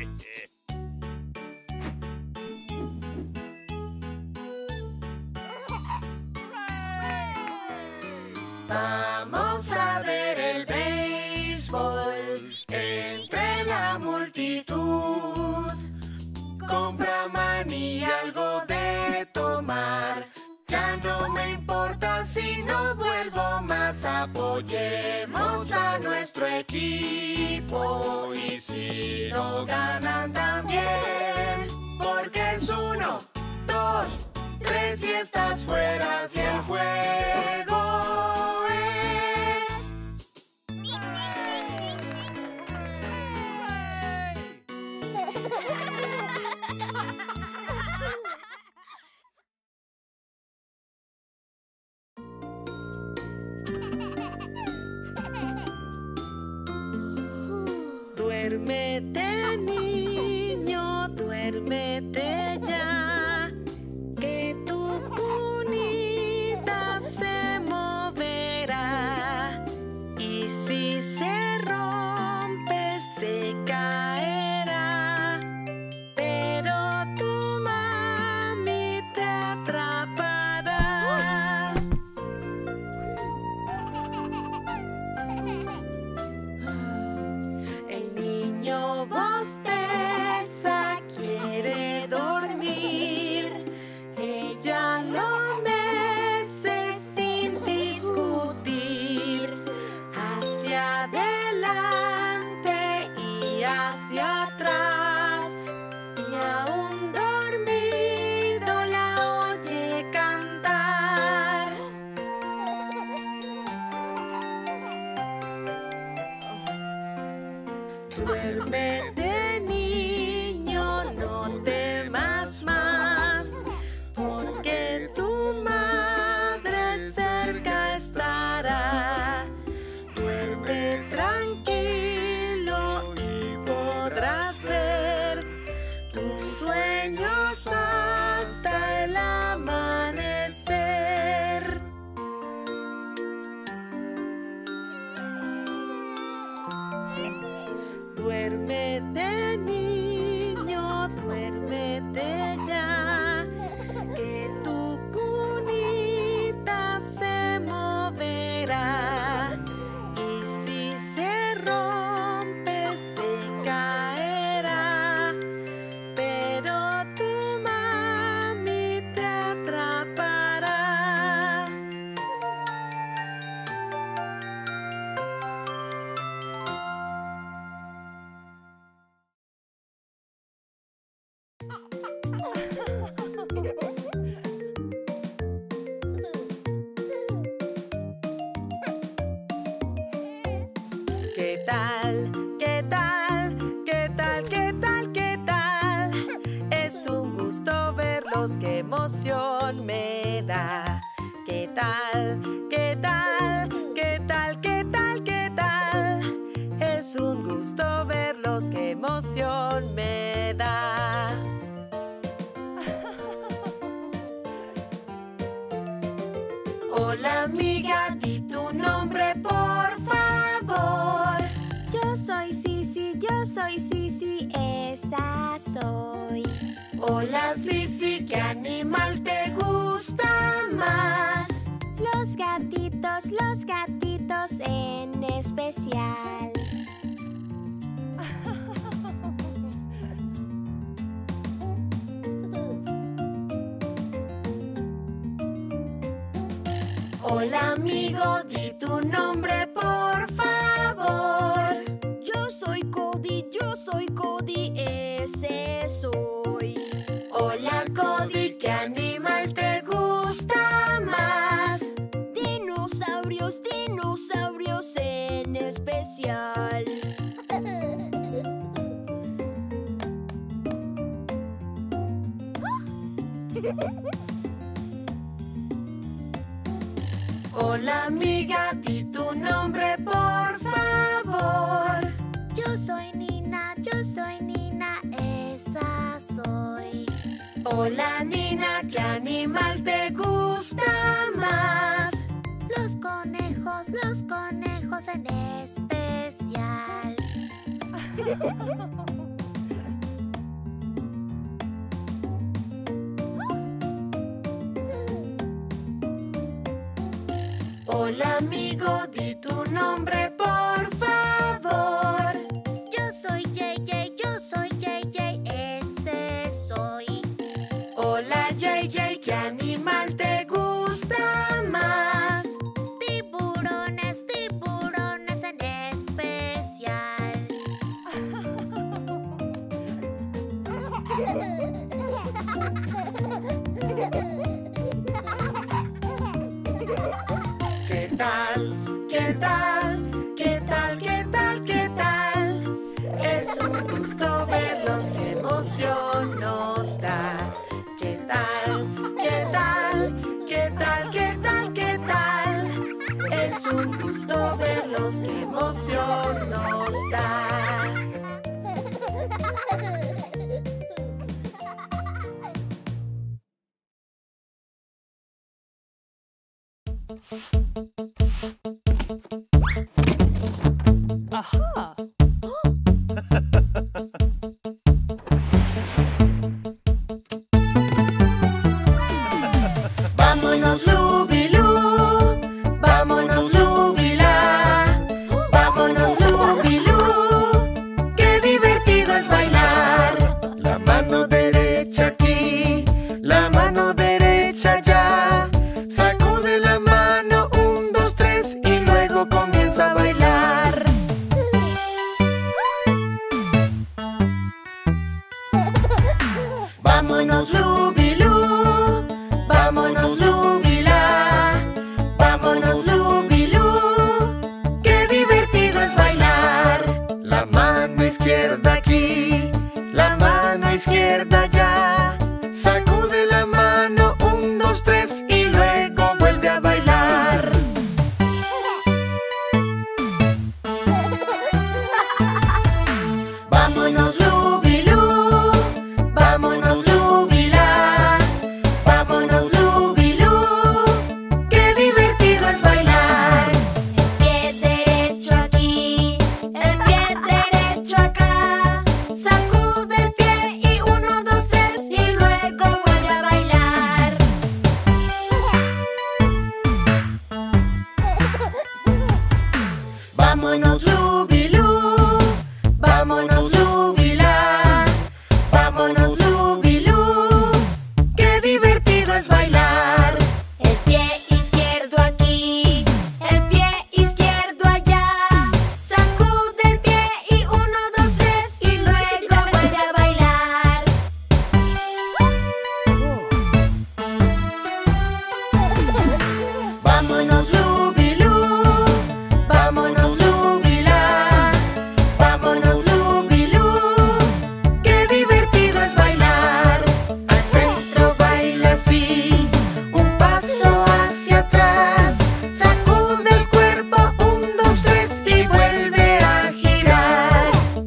Vamos a ver el béisbol entre la multitud. Compra maní, algo de tomar. Ya no me importa si no vuelvo más. Apoyemos a nuestro equipo. Y si no ganan también, porque es 1, 2, 3 y estás fuera si el juego es. Duérmete, niño, duérmete ya, que tu cunita se moverá. Y si se rompe, se caerá, pero tu mami te atrapará. El niño bosteza, quiere dormir. Ella lo mece sin discutir. Hacia adelante y hacia atrás. Y aún dormido la oye cantar. Duérmete, niño, no temas más, porque tu madre cerca estará. Duerme tranquilo y podrás ver tus sueños hasta el amanecer. Duérmete, niño, duérmete ya, que tu cunita se moverá. Y si se rompe, se caerá, pero tu mami te atrapará. ¿Qué tal? ¿Qué tal? ¿Qué tal? ¿Qué tal? ¿Qué tal? Es un gusto verlos, qué emoción me da. ¿Qué tal? ¿Qué tal? ¿Qué tal? ¿Qué tal? ¿Qué tal? Es un gusto verlos, qué emoción me da. Hola amiga, di tu nombre por favor. Yo soy Sisi, esa soy. Hola Sisi, ¿qué animal te gusta más? Los gatitos en especial. Hola amigo, di tu nombre por favor. Yo soy Cody, ese soy. Hola Cody, ¿qué animal te gusta más? Dinosaurios en especial. Hola amiga, di tu nombre por favor. Yo soy Nina, esa soy. Hola Nina, ¿qué animal te gusta más? Los conejos en especial. Hola amigo, di tu nombre por favor. Yo soy JJ, ese soy. Hola JJ, ¿qué animal te gusta más? Tiburones en especial. ¿Qué tal? ¿Qué tal? ¿Qué tal? ¿Qué tal? ¿Qué tal? Es un gusto verlos, qué emoción nos da. ¿Qué tal? ¿Qué tal? ¿Qué tal? ¿Qué tal? ¿Qué tal? Es un gusto verlos, qué emoción nos da. ¡Ajá! Vámonos, Rubilú, vámonos, Rubila, vámonos, Rubilú, qué divertido es bailar. La mano derecha aquí, la mano derecha allá, sacude la mano, 1, 2, 3 y luego comienza a bailar. Vámonos, Rubilú, vámonos, Rubila, vámonos, Rubilú, qué divertido es bailar. La mano izquierda aquí, la mano izquierda allá, sacude la mano, 1, 2, 3 y luego vuelve a bailar. Vámonos, Rubilú, vámonos, Rubila, vámonos, Rubilú, qué divertido es bailar. El pie derecho aquí, el pie derecho acá, sacude el pie y 1, 2, 3 y luego vuelve a bailar. Vámonos, Rubilú, vámonos, Rubila, vámonos, Rubilú, qué divertido es bailar. El pie izquierdo aquí, el pie izquierdo allá, sacude el pie y 1, 2, 3 y luego vuelve a bailar. Vámonos, Rubilú, vámonos, Rubila, vámonos, Rubilú, qué divertido es bailar. Al centro baila así, un paso hacia atrás, sacude el cuerpo, 1, 2, 3 y vuelve a girar.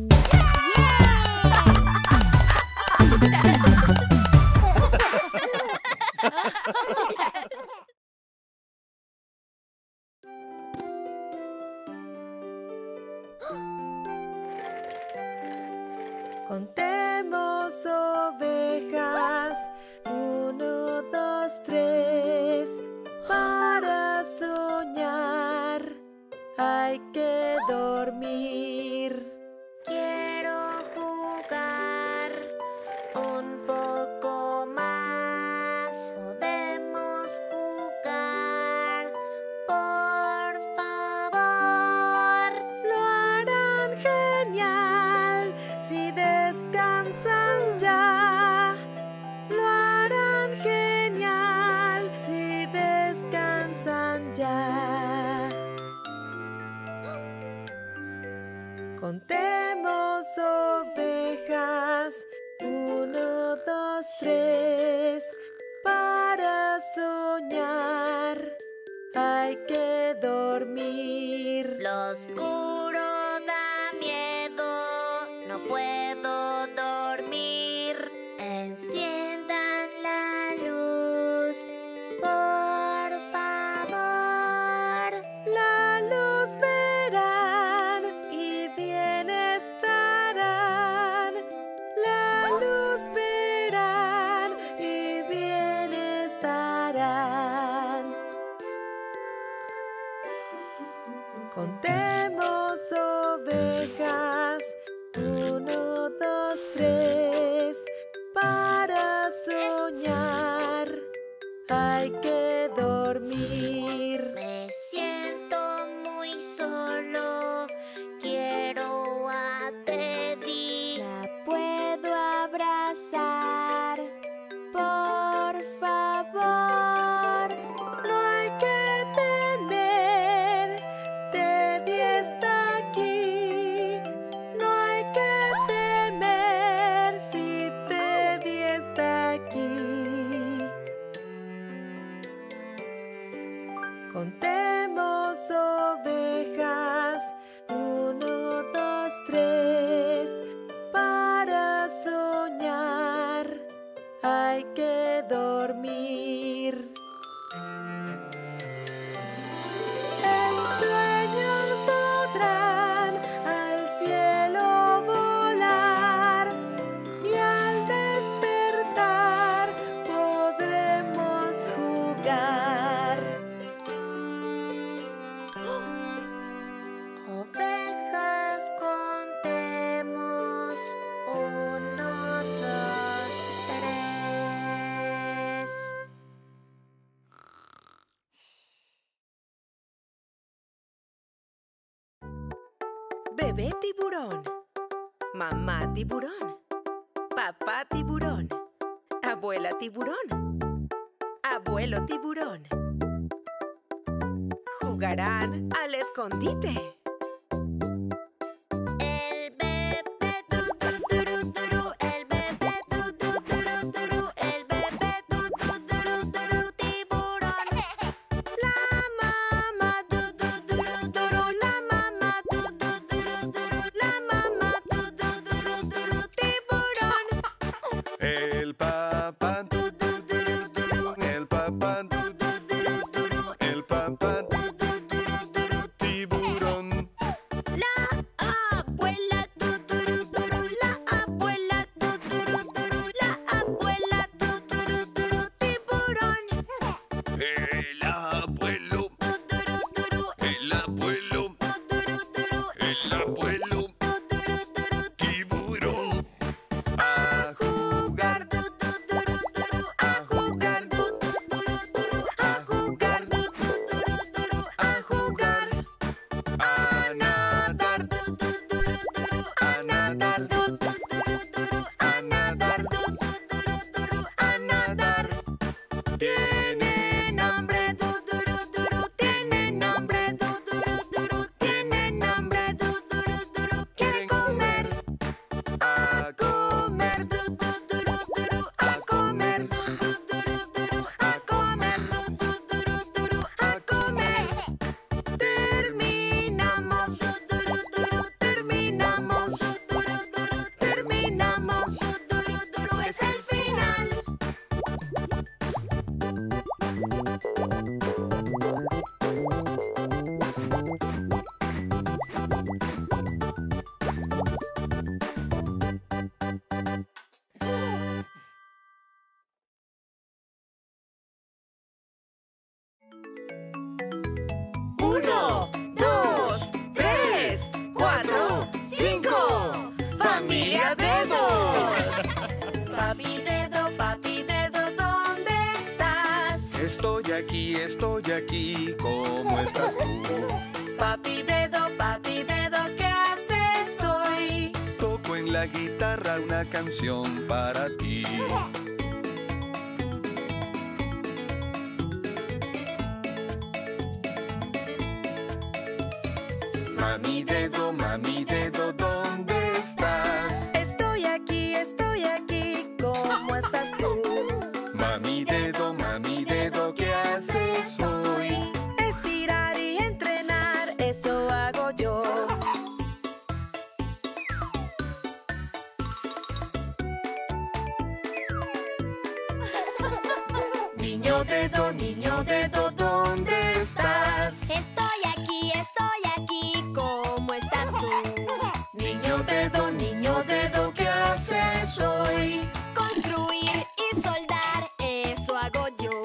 Contemos ovejas, 1, 2, 3. Para soñar hay que dormir. Quiero jugar un poco más. Podemos jugar, por favor. Lo harán genial si descansan ya. Lo soñar, hay que dormir. En sueños podrán al cielo volar y al despertar podremos jugar. Ovejas contemos, 1, 2, 3. Bebé tiburón, mamá tiburón, papá tiburón, abuela tiburón, abuelo tiburón. Jugarán al escondite. El bebé tu-tu-turu-turu, el bebé tu-tu-turu-turu, el bebé tu-tu-turu-turu, tiburón. La mamá Tu-tu-turu-turu, la mamá tu-tu-turu-turu, la mamá tu-tu-turu-turu, tiburón. El papá, Tu-tu-turu-turu, el papá, tu-tu-turu-turu, el papá, tu-tu-turu-turu, tiburón. la abuela tu-tu-ru-turu, la abuela tu-tu-ru-turu, la abuela tu-tu-ru-turu, tiburón. El abuelo, Tu-tu-ru-turu, el abuelo, tu-tu-ru-turu, el abuelo, tu-tu-ru-turu, tiburón. A jugar tu-tu-turu-turu, a jugar tu-tu-turu-turu, a jugar tu-tu-turu-turu, a jugar. a nadar, Tu-tu-turu-turu, a nadar, tu-tu-turu-turu, a nadar, tu-tu-turu-turu, a nadar. tiene Nombre tu-tu-ru-turu, tiene nombre tu-tu-ru-turu, tiene nombre tu-tu-ru-turu, quiere comer. a Comer tu-tu-turu-turu, a comer tu-tu-turu-turu, a comer tu-tu-turu-turu, a comer. Terminamos tu-tu-ru-turu, terminamos tu-tu-ru-turu, terminamos tu-tu-ru-turu, es el final. Uno, 2, 3, 4, 5. Familia Dedos. Papi dedo, ¿dónde estás? Estoy aquí, ¿cómo estás tú? Papi dedo, ¿qué haces hoy? Toco en la guitarra una canción para ti. Mami dedo, ¿dónde estás? Estoy aquí, ¿cómo estás tú? Mami dedo, ¿qué haces hoy? Estirar y entrenar, eso hago yo. Niño dedo, ¿dónde estás? Estoy aquí, ¿cómo estás tú? Niño dedo, ¿qué haces hoy? Construir y soldar, eso hago yo.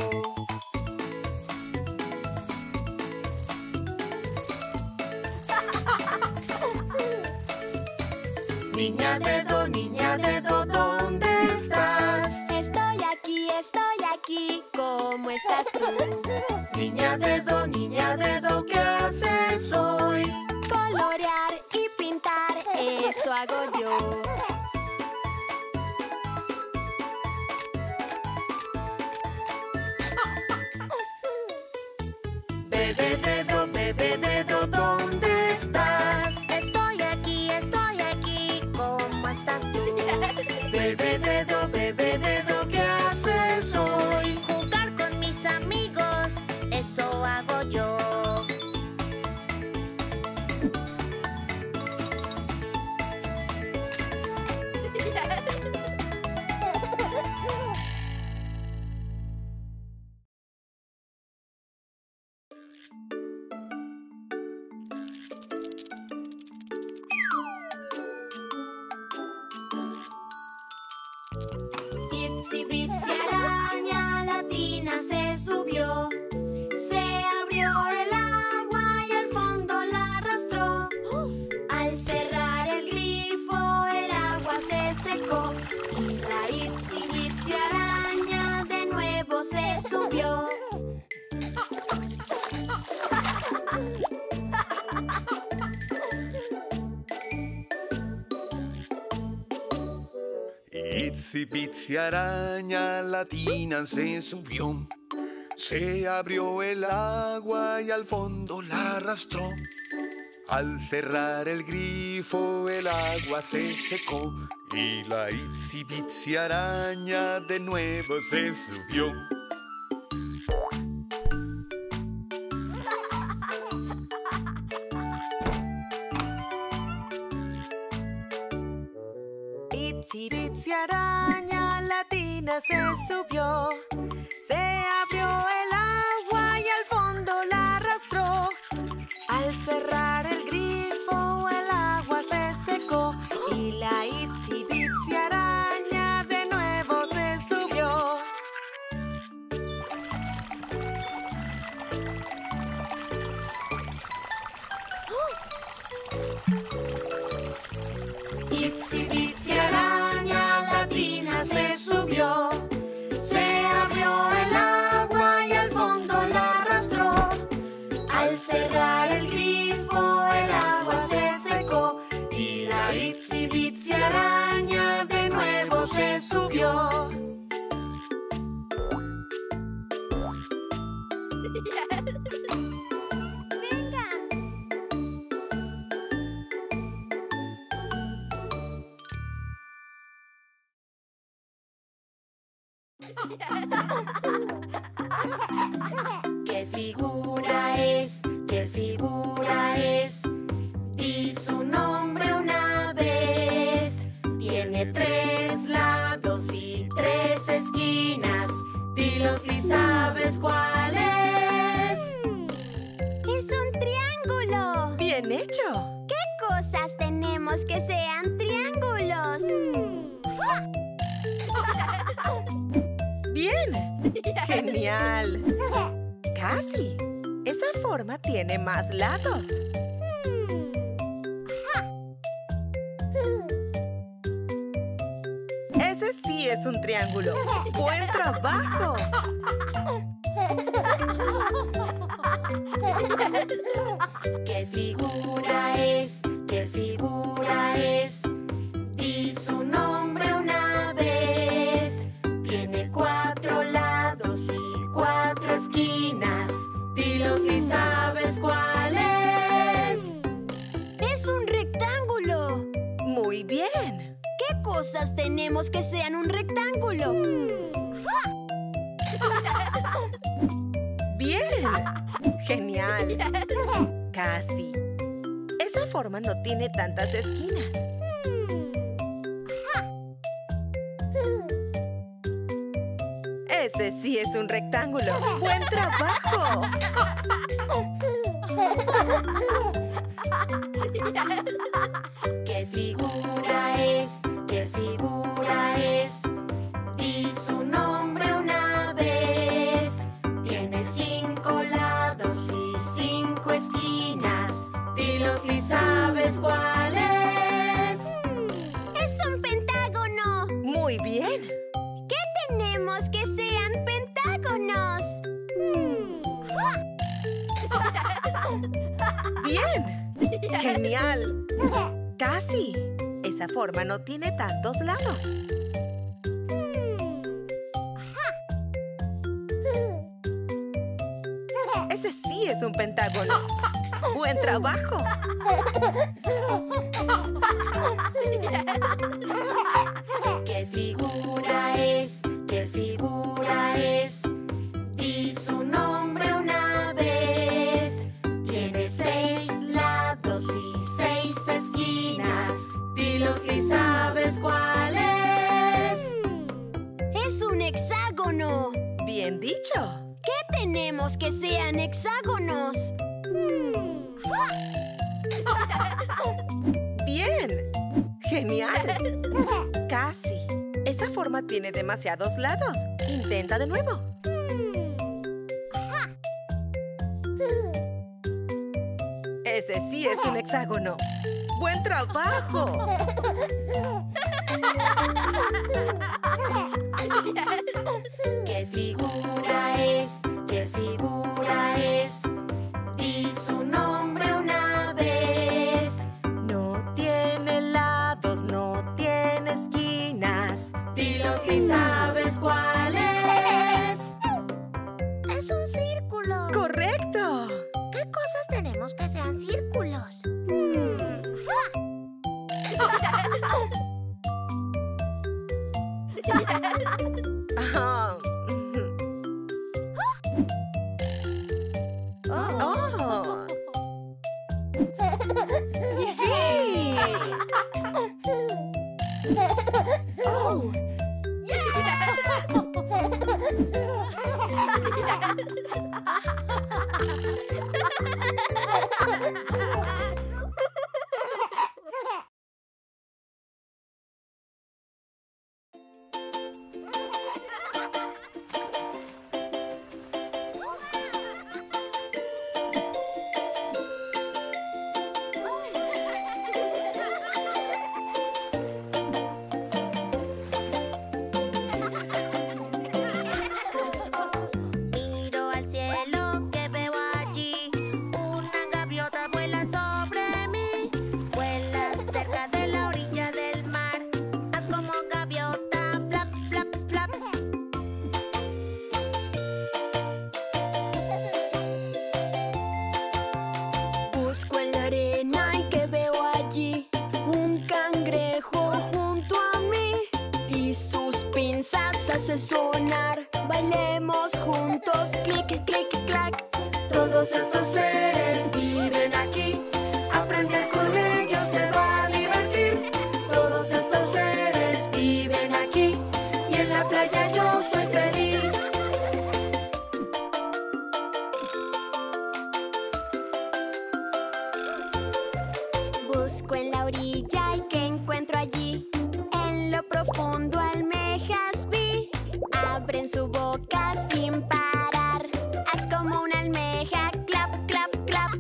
Niña dedo, ¿dónde estás? Estoy aquí, ¿cómo estás tú? Niña dedo, ¿qué haces hoy? Colorear y pintar, eso hago yo. Bebé dedo, ¿dónde estás? Estoy aquí, ¿cómo estás tú? Bebé dedo, ¿qué haces hoy? Jugar con mis amigos, eso hago yo. Itsy Bitsy araña latina se subió. Se abrió el agua y al fondo la arrastró. Al cerrar el grifo el agua se secó. Y la Itsy Bitsy araña de nuevo se subió. Itsy Bitsy araña latina se subió. Se abrió el agua y al fondo la arrastró. Al cerrar el grifo el agua se secó. Y la Itsy Bitsy araña de nuevo se subió. Itsy Bitsy araña latina se subió. Se abrió el agua y al fondo la arrastró. Al cerrar el grifo el agua se secó. Y la Itsy Bitsy araña de nuevo se subió. Itsy Bitsy araña latina se subió. Se abrió el agua y al fondo la arrastró. Al cerrar el grifo el agua se secó. Y la Itsy Bitsy araña de nuevo se subió. ¿Qué figura es? ¿Qué figura es? Di su nombre una vez. Tiene 3 lados y 3 esquinas. Dilo si sabes cuál es. ¡Es un triángulo! ¡Bien hecho! ¿Qué cosas tenemos que sean triángulos? ¡Bien! ¡Genial! Casi. Esa forma tiene más lados. Ese sí es un triángulo. ¡Buen trabajo! ¿Qué figura es? ¿Qué figura es? Di su nombre una vez. Tiene 4 lados y 4 esquinas. Dilo si sabes cuál es. ¡Es un rectángulo! ¡Muy bien! ¿Qué cosas tenemos que sean un rectángulo? ¡Bien! ¡Genial! Casi. Esa forma no tiene tantas esquinas. Ese sí es un rectángulo. ¡Buen trabajo! ¿Qué figura es? ¿Qué figura es? Di su nombre una vez. Tiene 5 lados y 5 esquinas. Dilo si sabes cuál es. ¡Es un pentágono! ¡Muy bien! ¿Qué tenemos que sean pentágonos? ¡Bien! ¡Genial! ¡Casi! Esa forma no tiene tantos lados. Ese sí es un pentágono. ¡Buen trabajo! ¿Qué figura es? ¿Qué figura es? Di su nombre una vez. Tiene 6 lados y 6 esquinas. Dilo si sabes cuál es. ¡Es un hexágono! ¡Bien dicho! ¿Qué tenemos que sean hexágonos? ¡Bien! ¡Genial! Casi. Esa forma tiene demasiados lados. Intenta de nuevo. Ese sí es un hexágono. ¡Buen trabajo! ¿Qué figura es? ¿Qué figura es? Di su nombre una vez. No tiene lados, no tiene esquinas. Dilo si sabes cuál es. Es un círculo. ¡Correcto! ¿Qué cosas tenemos que sean círculos? Ah. Oh. ¡Sí! Oh. Miro al cielo que veo allí. Una gaviota vuela sobre mí. Vuela cerca de la orilla del mar. Haz como gaviota, flap, flap, flap. Busco en la arena y que veo allí un cangrejo junto a mí y sus pinzas hace sonar. Bailemos juntos, clic, clic, clac. Todos estos seres viven aquí. Aprender con ellos te va a divertir. Todos estos seres viven aquí. Y en la playa yo soy feliz. Busco en la orilla y que encuentro allí. En lo profundo almejas vi. Abren su boca sin parar. Haz como una almeja, clap, clap, clap.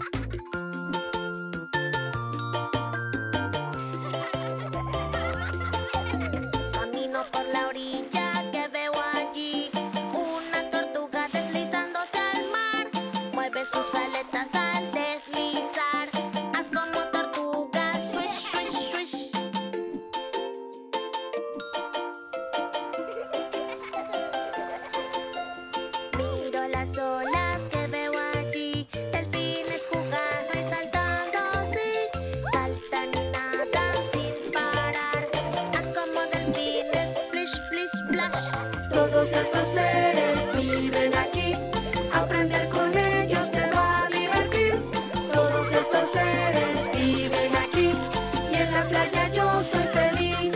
Camino por la orilla que veo allí. Una tortuga deslizándose al mar. Mueve sus aletas al deslizar. Haz como tortuga, swish, swish, swish. Miro las olas que veo allí. Delfines jugando y saltando, sí. Saltan y nadan sin parar. Haz como delfines, splish, splish, splash. Todos estos seres viven aquí. Aprender con ellos te va a divertir. Todos estos seres viven aquí. Y en la playa yo soy feliz.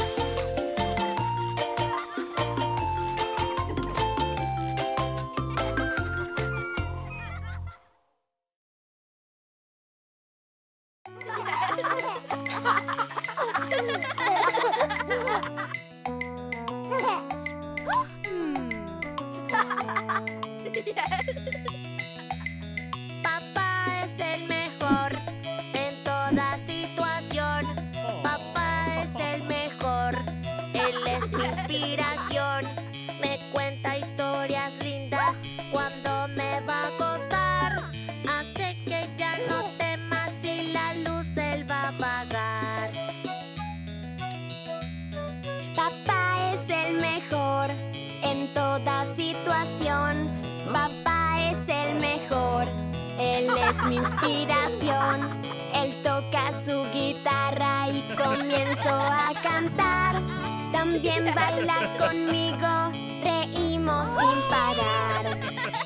Papá es el mejor en toda situación. Papá es el mejor, él es mi inspiración. Me cuenta historias lindas cuando me va a acostar. Hace que ya no temas si la luz él va a apagar. Papá es el mejor en toda situación. Papá es el mejor, él es mi inspiración. Él toca su guitarra y comienzo a cantar. También baila conmigo, reímos sin parar.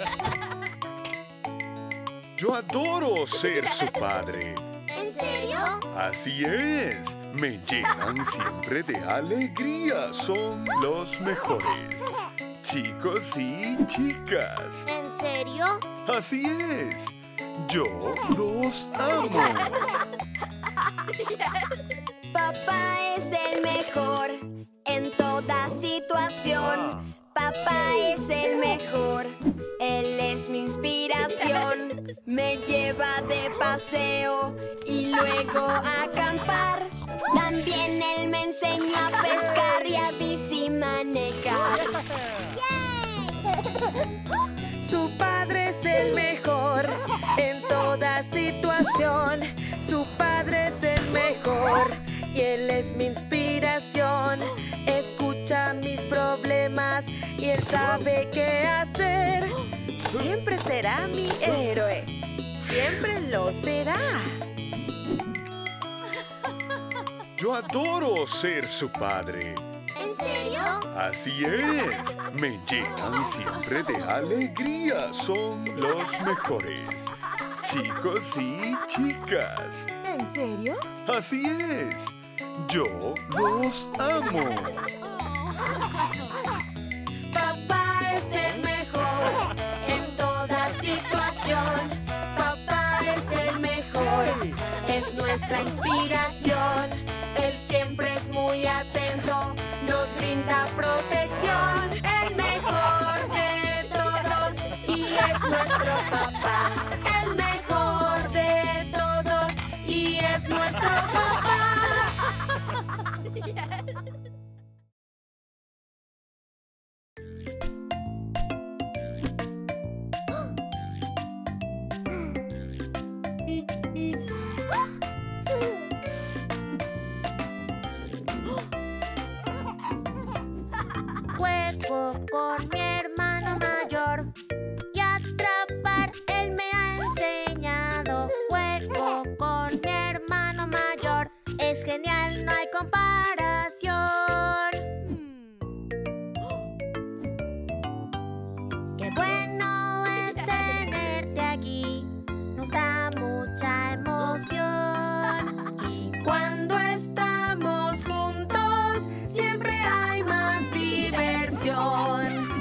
Yo adoro ser su padre. ¿En serio? Así es. Me llenan siempre de alegría. Son los mejores. Chicos y chicas. ¿En serio? Así es. Yo los amo. Papá es el mejor en todo toda situación. Papá es el mejor, él es mi inspiración. Me lleva de paseo y luego a acampar. También él me enseñó a pescar y a bicimanejar. Su padre es el mejor en toda situación. Su padre es el mejor y él es mi inspiración. Escucha mis problemas y él sabe qué hacer. Siempre será mi héroe, siempre lo será. Yo adoro ser su padre. ¿En serio? Así es. Me llenan siempre de alegría. Son los mejores. Chicos y chicas. ¿En serio? Así es. Yo los amo. Papá es el mejor en toda situación. Papá es el mejor, es nuestra inspiración. Él siempre es muy atento, nos brinda protección. El mejor de todos y es nuestro papá. El mejor de todos y es nuestro papá. Juego con mi hermano mayor y atrapar él me ha enseñado. Juego con mi hermano mayor, es genial, no hay comparación. Qué bueno es tenerte aquí, nos da mucha emoción. Y cuando estamos juntos, siempre hay más diversión.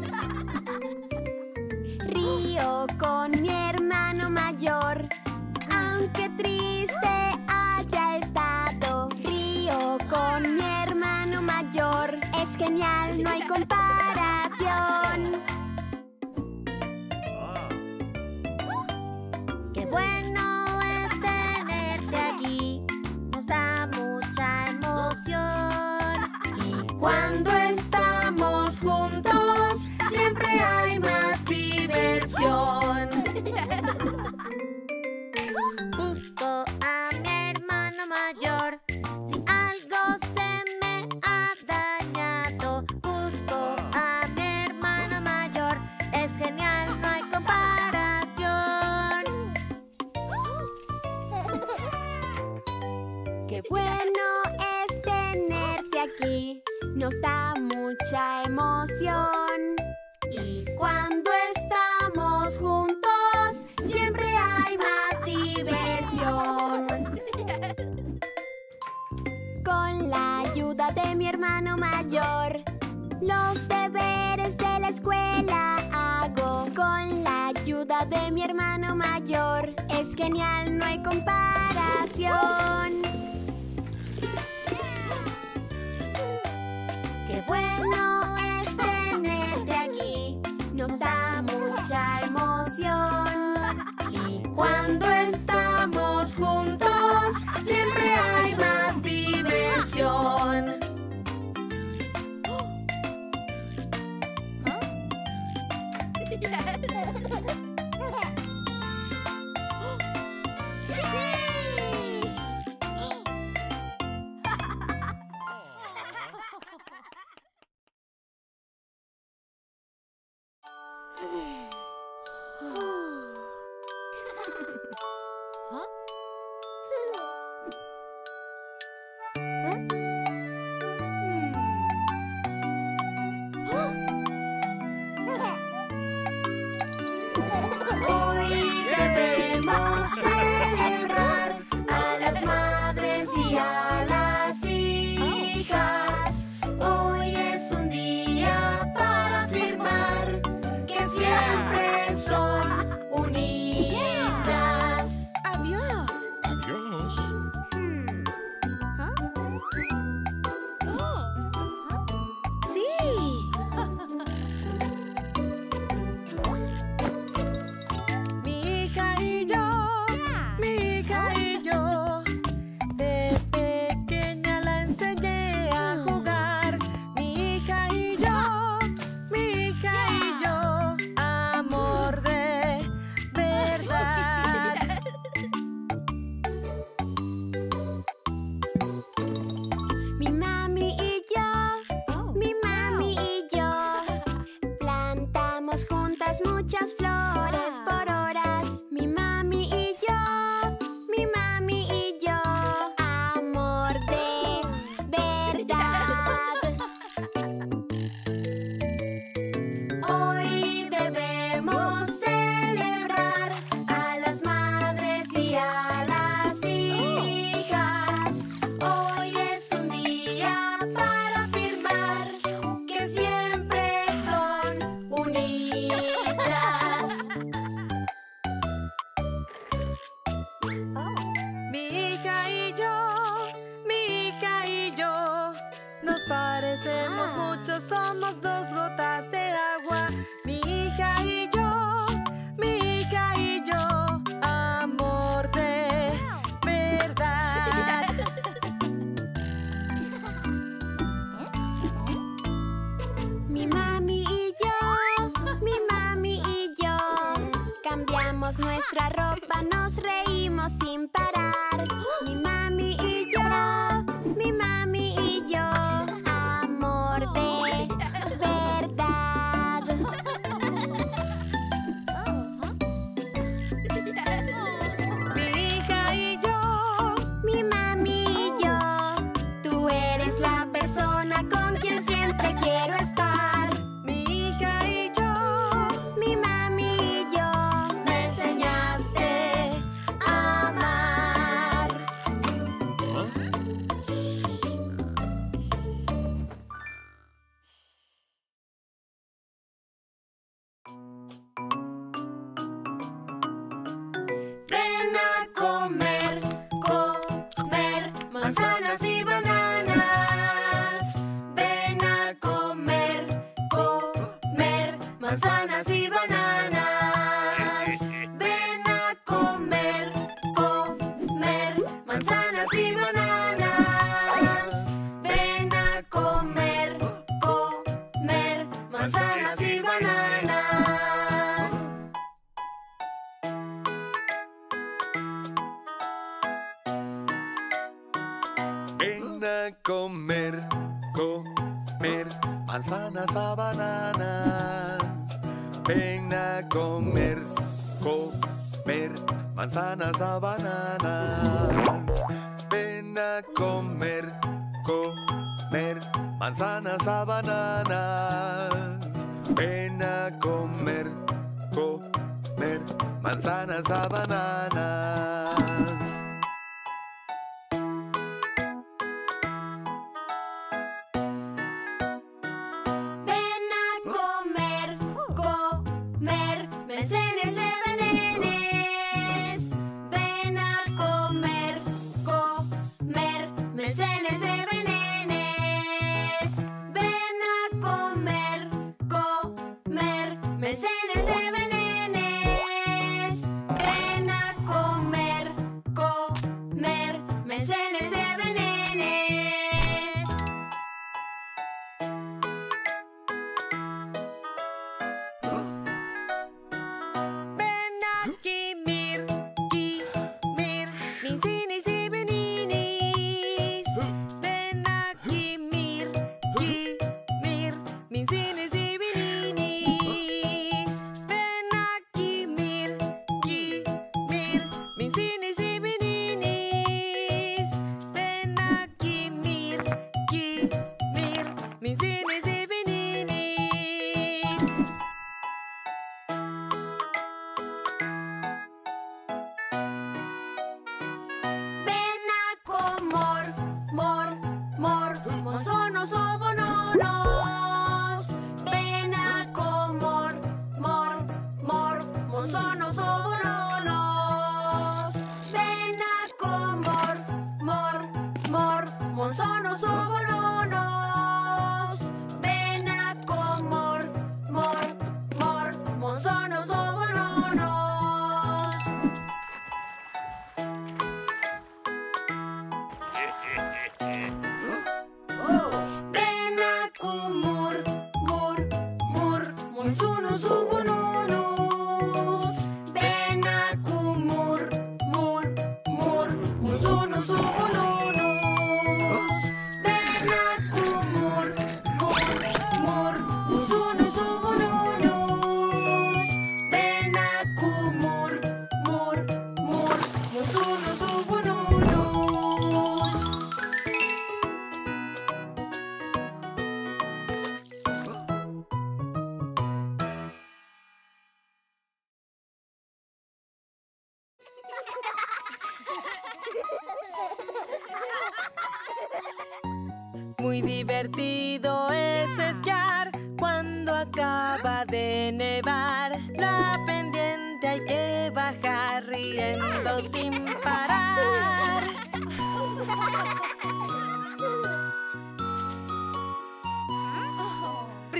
Río con mi hermano mayor, aunque triste haya estado. Río con mi hermano mayor, es genial, no hay comparación. Qué bueno es tenerte aquí, nos da mucha emoción. Y cuando estamos juntos, siempre hay más diversión. Busco a mi hermano mayor, si algo se me ha dañado. Busco a mi hermano mayor, es genial, no hay comparación. Qué bueno es tenerte aquí, nos da mucha emoción. Y cuando estamos juntos, siempre hay más diversión. Con la ayuda de mi hermano mayor, los deberes de la escuela hago. Con la ayuda de mi hermano mayor, es genial, no hay comparación. Qué bueno es tenerte aquí, nos da mucha emoción. Y cuando estamos juntos, siempre hay más diversión. Hoy debemos celebrar a las madres y a las hijas. Hoy es un día para afirmar que siempre son unidas. Adiós. Adiós. somos dos gotas de agua, mi hija y yo, amor de verdad. Mi mami y yo, cambiamos nuestra ropa, nos reímos sin parar. Mi mami y yo, amor de verdad. Mi hija y yo, Mi mami y yo, tú eres la persona con quien siempre quiero estar. mi hija y yo, Mi mami y yo, me enseñaste a amar. Ven a comer, comer manzanas y bananas. Ven a comer, comer manzanas y bananas. Ven a comer, comer manzanas y bananas. Ven a comer, comer manzanas y bananas. Ven a comer, comer manzanas a bananas. Ven a comer, comer manzanas a bananas. Ven a comer, comer manzanas a bananas. Ven a comer, comer manzanas a bananas. Ven a comer, comer manzanas y bananas. Ven a comer, comer manzanas y bananas. Ven a comer, comer manzanas y bananas. Ven a comer, comer manzanas y bananas. ven aquí, mir, mis cinis y beninis. Ven aquí, mir, mis cinis y beninis. Ven aquí, mir, mis cinis y beninis. Ven aquí, mir, mis cinis y beninis. Ven a comer, mozonos o bononos. Ven a comer, mozonos o bononos. Ven a comer, mozonos o bononos. Ven a comer, mozonos o bononos. Ven a comer, mozonos o bononos. Ven a comer, mozonos o bononos. Ven a comer, mozonos o bononos. Ven a comer, mozonos o bononos. Muy divertido es esquiar cuando acaba de nevar. La pendiente hay que bajar riendo sin parar.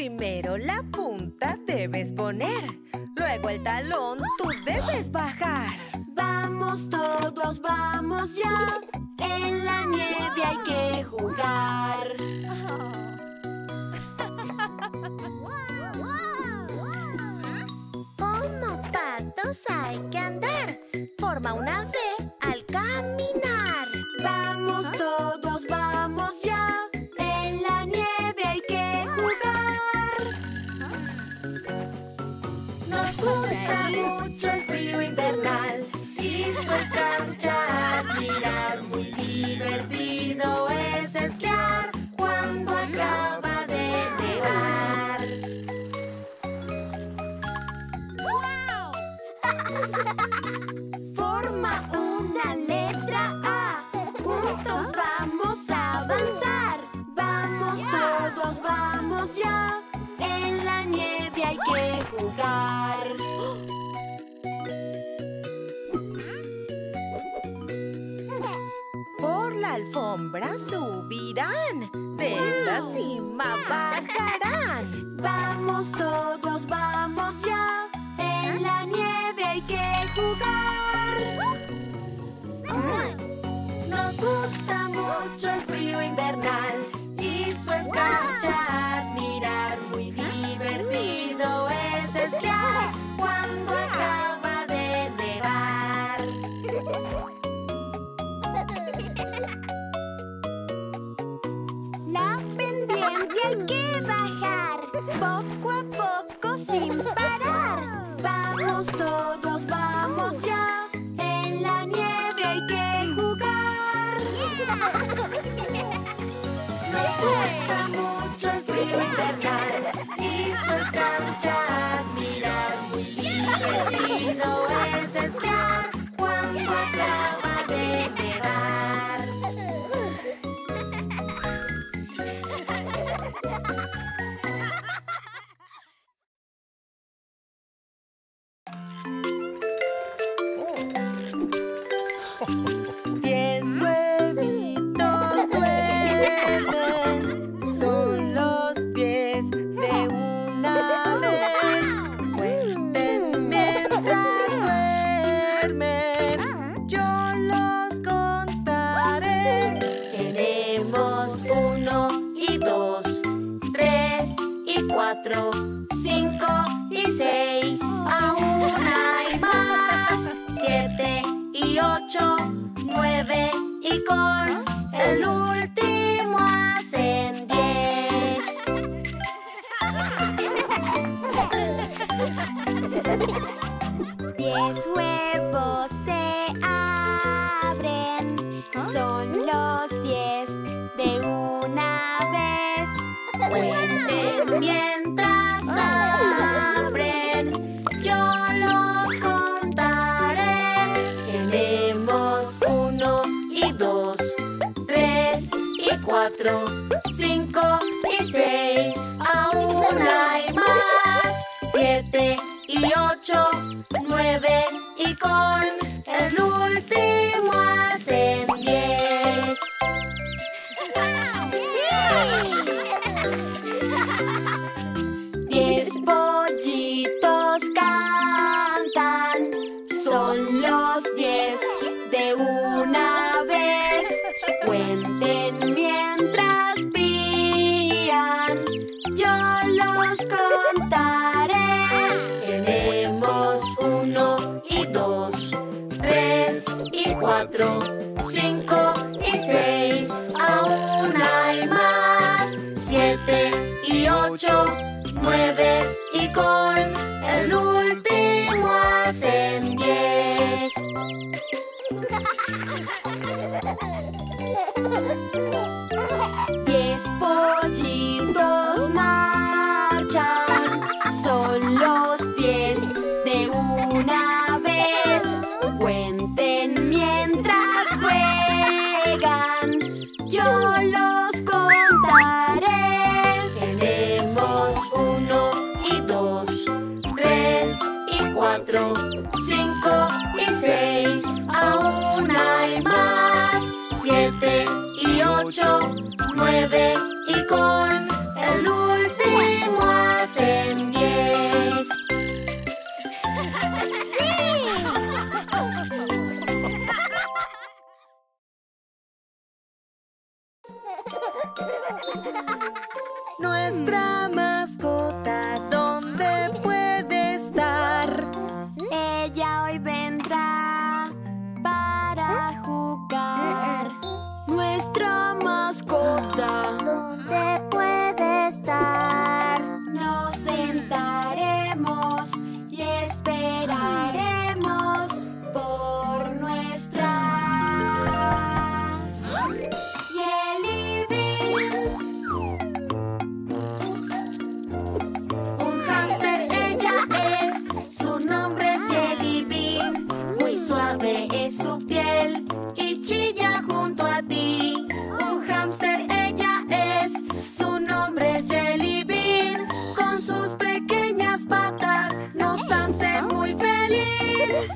Primero la punta debes poner, luego el talón tú debes bajar. Vamos todos, vamos ya, en la nieve hay que jugar. Como patos hay que andar, forma una V al caminar. Vamos todos, vamos ya, en la nieve hay que jugar. Nos gusta mucho el frío invernal y su escarcha admirar. Muy divertido es esquiar cuando acaba de nevar. Forma una letra A, juntos vamos a avanzar. Vamos todos, vamos ya, en la nieve hay que jugar. Por la alfombra subirán, de la cima bajarán. Vamos todos, vamos ya, en la nieve hay que jugar. Nos gusta mucho el frío invernal y su escarcha admirar. Muy divertido es esquiar cuando acaba de nevar. La pendiente hay que bajar, poco a poco sin parar. Vamos todos, vamos ya, en la nieve hay que jugar. Nos gusta mucho el frío invernal y su escarcha admirar. Muy divertido es esquiar cuando acaba de nevar. Diez huevitos duermen, son los 10 de una vez. Cuenten mientras duermen, yo los contaré. Tenemos 1 y 2, 3 y 4, 5 y 6. Aún hay más. 7 y 8, 9 y con el último hacen 10. 10 huevos se abren, son los 10 de una vez. Cuenten mientras abren, yo los contaré. Tenemos 1 y 2, 3 y 4, 5 y 6. Aún hay más. 7 y 8, 9 y con el último hacen 10. 10 pollitos cantan, son los 10 de una vez. Cuenten mientras pían, yo los contaré. Tenemos 1 y 2, 3 y 4, 5 y 6. Aún hay más. 7 y 8, 9 y con el último hacen 10. 10 pollitos marchan, son los 10 de una vez. Cuenten mientras juegan, yo los contaré. Tenemos 1 y 2, 3 y 4, 5 y 6. Aún hay más. 7 y 8, 9 y con el último Nuestra mascota, ¿dónde puede estar? Ella hoy vendrá para jugar. Nuestra mascota, ¿dónde puede estar? nos sentaremos y esperaremos por nuestra Jelly Bean. Un hámster ella es, su nombre es Jelly Bean. Muy suave es su piel y chilla junto a ti. Un hámster ella es, su nombre es Jelly Bean. Con sus pequeñas patas nos hace muy feliz.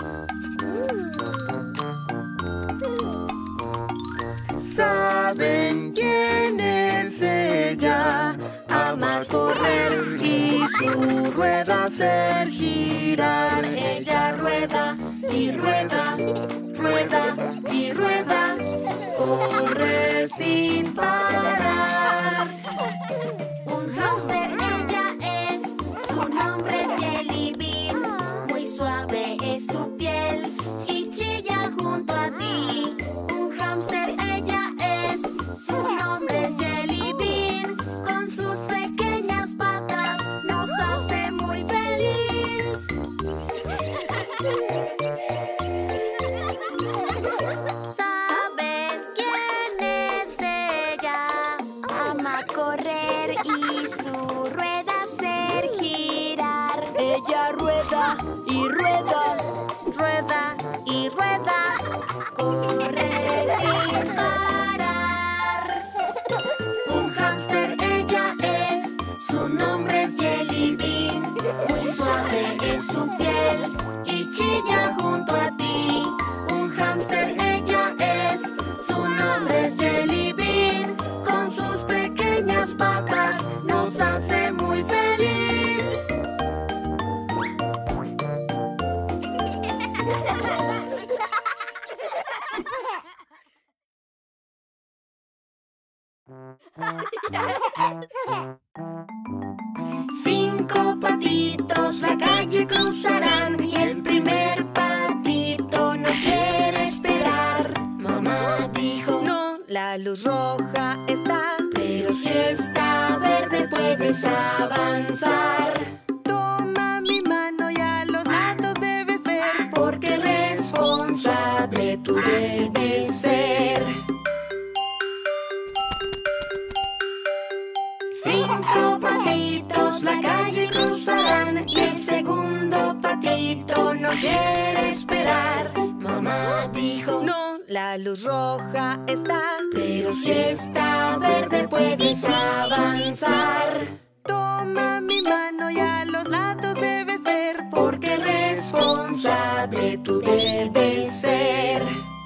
¿Saben quién es ella? Ama correr y su rueda hacer girar. Ella rueda y rueda, rueda y rueda, corre sin parar. Un hámster ella es, su nombre es Jelly Bean. Muy suave es su piel y chilla junto a ti. Un hámster ella es, su nombre es Jelly Bean. Con sus pequeñas patas nos hace muy feliz. ¿Saben quién es ella? Ama correr y su rueda hacer girar. Ella rueda y rueda, rueda y rueda, corre sin parar. Un hámster ella es, su nombre es Jelly Bean. Muy suave es su piel y chilla junto a ti. Un hámster ella es, su nombre es Jelly Bean. Con sus pequeñas patas nos hace muy feliz. Cinco patitos la calle cruzarán y el primer patito no quiere esperar. Mamá dijo, No, la luz roja está. pero si está verde puedes avanzar. Toma mi mano y a los lados debes ver. Porque responsable tú debes ser. Cinco patitos la calle cruzarán y el segundo patito no quiere esperar. Mamá dijo, No, la luz roja está. pero si está verde puedes avanzar. Toma mi mano y a los lados debes ver. Porque responsable tú debes ser.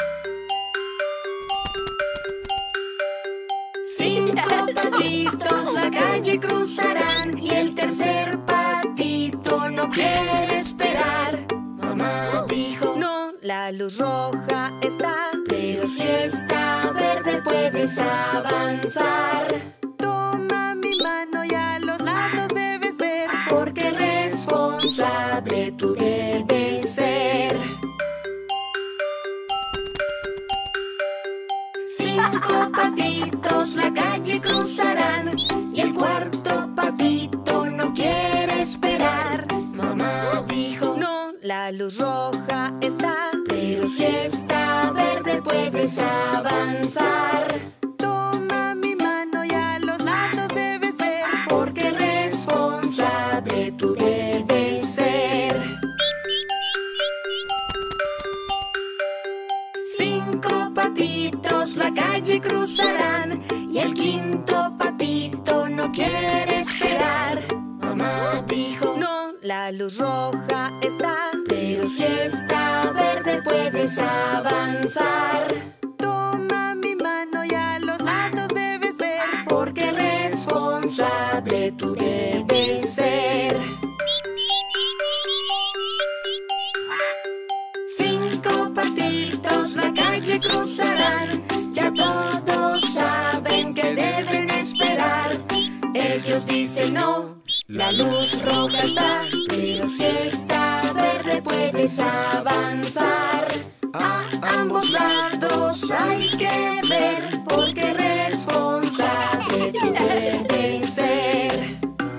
Cinco patitos la calle cruzarán y el tercer patito no quiere esperar. Mamá dijo, No, la luz roja está. pero si está verde puedes avanzar. Toma mi mano y a los lados debes ver. Porque responsable tú debes ser. Cinco patitos la calle cruzarán y el cuarto patito no quiere esperar. Mamá dijo, No, la luz roja está. pero si está verde puedes avanzar. Toma mi mano y a los lados debes ver. Porque responsable tú debes ser. Cinco patitos la calle cruzarán y el quinto patito no quiere esperar. Mamá dijo, No, la luz roja está. pero si está verde puedes avanzar. Toma mi mano y a los lados debes ver. Porque responsable tú debes ser. Cinco patitos la calle cruzarán, ya todos saben que deben esperar. ellos dicen no. La luz roja está, pero si está verde puedes avanzar. A ambos lados hay que ver, porque responsable tú debes ser.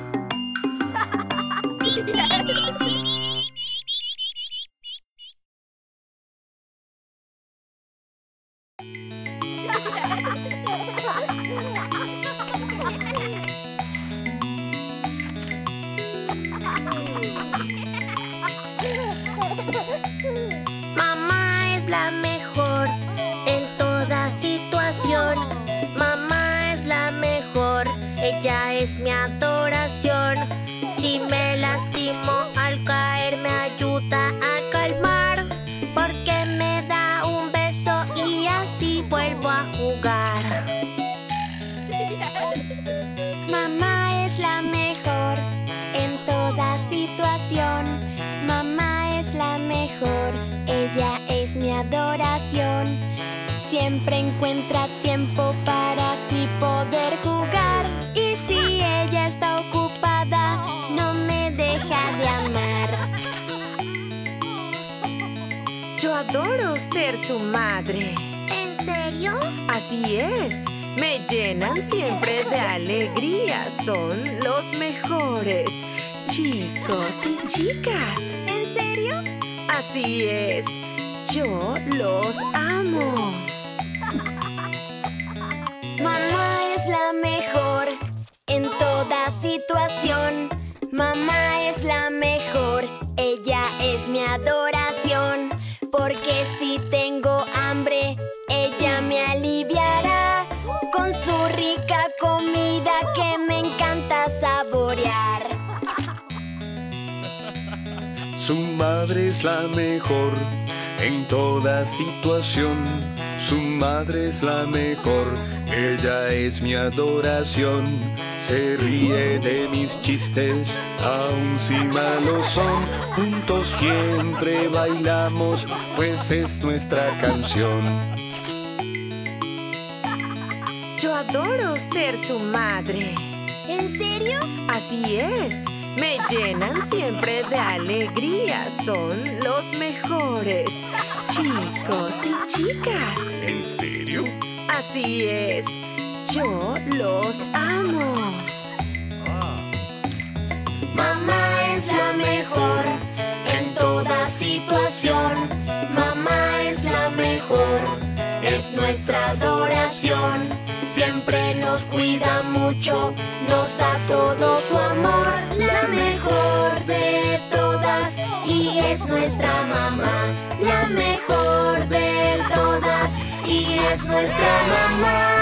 Mamá es la mejor en toda situación. Mamá es la mejor, ella es mi adoración. Si me lastimo al caer me ayuda a calmar, porque me da un beso y así vuelvo a jugar. Mamá es la mejor en toda situación. Mamá es la mejor, ella es mi adoración. Siempre encuentra tiempo para así poder jugar. Y si ella está ocupada, no me deja de amar. Yo adoro ser su madre. ¿En serio? Así es. Me llenan siempre de alegría. Son los mejores chicos y chicas. ¿En serio? Así es. Yo los amo. Mamá es la mejor en toda situación. Mamá es la mejor, ella es mi adoración. Porque si tengo hambre, ella me aliviará con su rica comida que me encanta saborear. Su madre es la mejor en toda situación. Su madre es la mejor, ella es mi adoración. Se ríe de mis chistes, aun si malos son. Juntos siempre bailamos, pues es nuestra canción. Yo adoro ser su madre. ¿En serio? Así es. Me llenan siempre de alegría. Son los mejores chicos y chicas. ¿En serio? Así es. Yo los amo. Mamá es la mejor en toda situación. Mamá es la mejor, es nuestra adoración. Siempre nos cuida mucho, nos da todo su amor. La mejor de todas y es nuestra mamá. La mejor de todas y es nuestra mamá.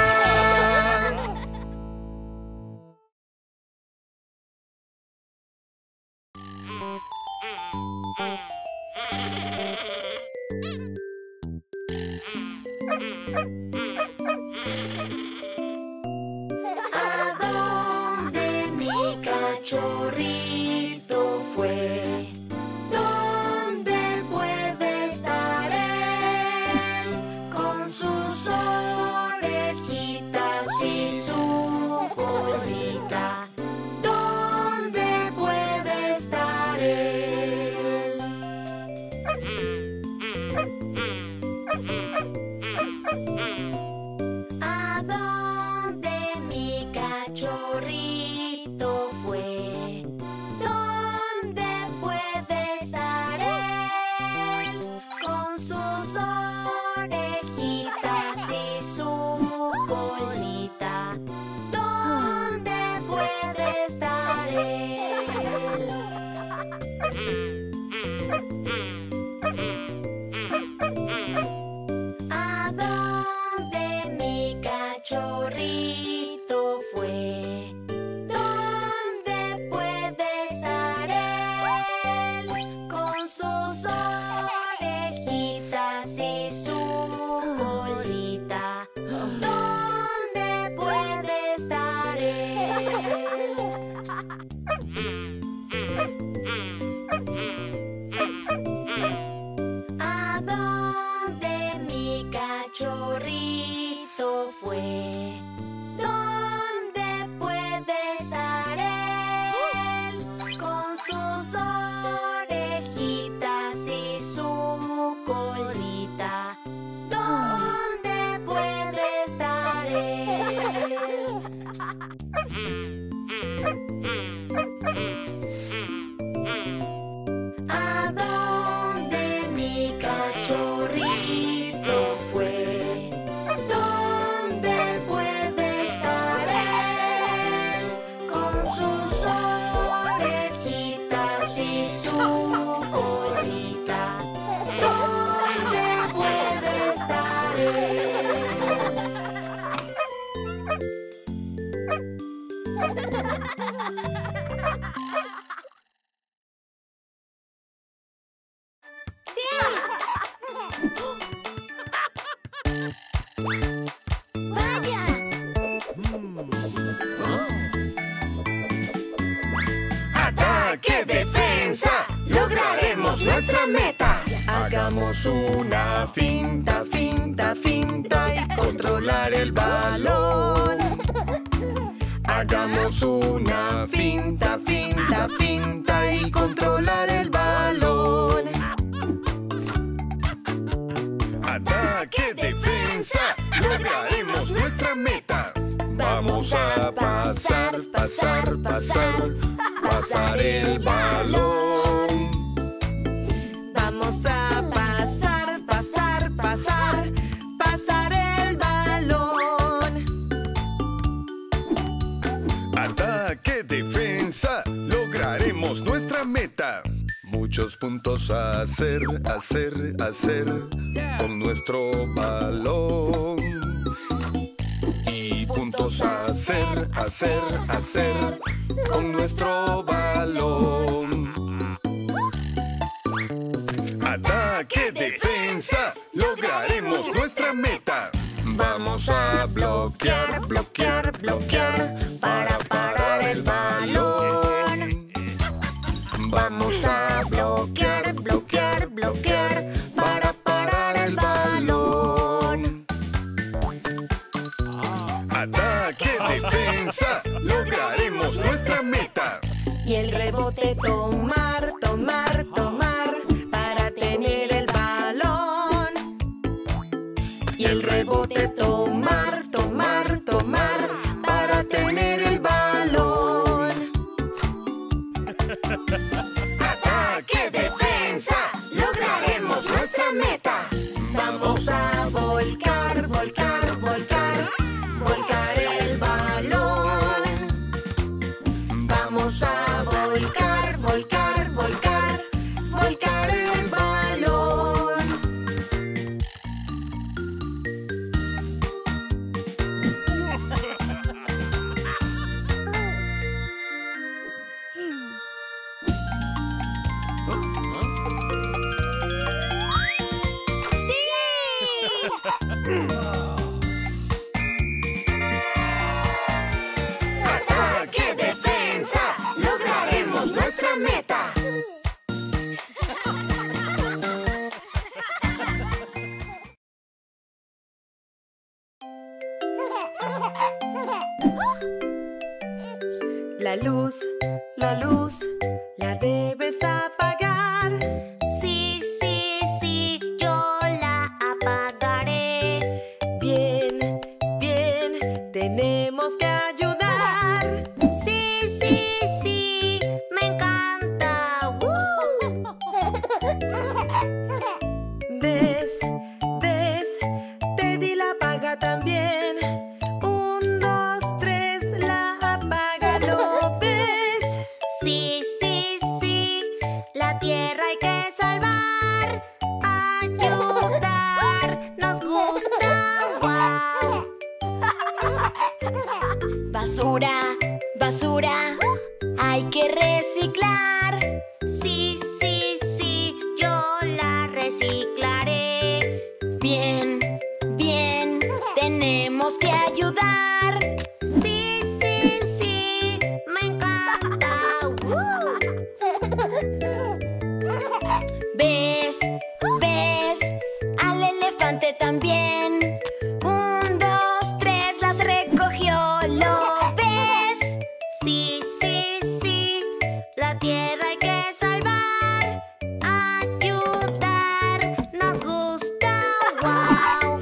¿A dónde mi cachorrito fue? ¿Dónde puede estar él? Con sus orejitas y su colita. ¿Dónde puede estar él? ¿A dónde mi cachorrito fue? ¿Dónde puede estar él? Con sus orejitas y su colita. ¿Dónde puede estar él? ¿A dónde mi cachorrito fue? ¿Dónde puede estar él? Con sus orejitas y su colita. ¿Dónde puede estar él? ¿A dónde mi cachorrito fue? ¿Dónde puede estar ¡Vaya! ¡Ataque, defensa! ¡Lograremos nuestra meta! Hagamos una finta, finta, finta y controlar el balón. Hagamos una finta, finta, finta y controlar el balón. ¡Ataque, defensa! ¡Lograremos nuestra meta! Vamos a pasar, pasar, pasar, pasar el balón. Vamos a pasar, pasar, pasar, pasar el balón. Ataque, defensa, lograremos nuestra meta. Muchos puntos a hacer, hacer, hacer con nuestro balón. Y puntos a hacer, hacer, hacer con nuestro balón. Ataque, defensa, lograremos nuestra meta. Vamos a bloquear, bloquear, bloquear para parar el balón. Vamos a bloquear, bloquear, bloquear para parar el balón. Ataque, defensa, lograremos nuestra meta. Y el rebote tomar, tomar, tomar para tener el balón. Y el rebote tomar, tomar, tomar para tener el balón. Ataque, defensa, lograremos nuestra meta. Vamos a volcar, volcar, volcar, volcar el balón. Vamos a volcar, volcar, volcar, volcar el balón. Ataque, defensa, lograremos nuestra meta. La luz, la debes apagar. Sí, sí, sí, yo la apagaré. Bien, bien, tenemos que ayudar. Sí, sí, sí, me encanta. Des, te di la paga también. 1, 2, 3, la apaga, ¿lo ves? Sí, sí, sí, la tierra hay que salvar. Ayudar, nos gusta. Wow. Basura, basura, hay que reciclar. Sí, sí, sí, yo la reciclaré. Bien, bien, tenemos que ayudar. Sí, sí, sí, me encanta. ¿Ves? ¿Ves? Al elefante también. 1, 2, 3, las recogió. ¿Lo ves? Sí, sí, sí, la tierra hay que salvar. Ayudar, nos gusta. Wow.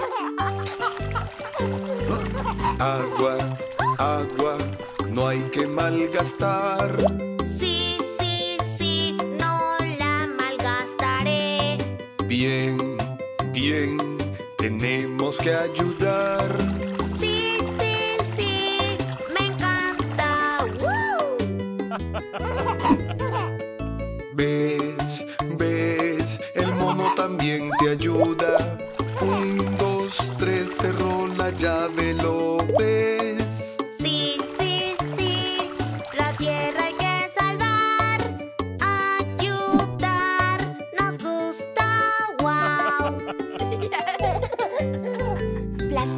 Agua, agua, no hay que malgastar. Sí, sí, sí, no la malgastaré. Bien, bien, tenemos que ayudar. Sí, sí, sí, me encanta. ¿Ves? ¿Ves? El mono también te ayuda. 1, 2, 3, cerró la llave, ¿lo ves? Sí, sí, sí, la tierra hay que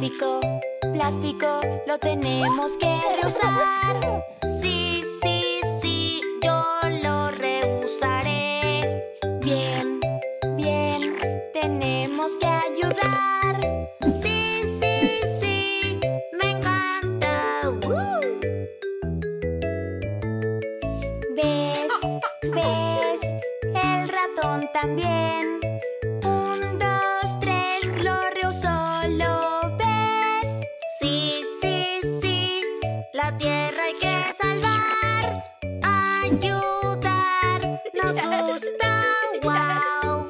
Plástico, plástico, lo tenemos que reusar. Sí, sí, sí, yo lo reusaré. Bien, bien, tenemos que ayudar. Sí, sí, sí, me encanta. ¿Ves? ¿Ves? El ratón también. 1, 2, 3, lo reusó, ¿lo ves? Sí, sí, sí, la tierra hay que salvar. Ayudar, nos gusta, wow.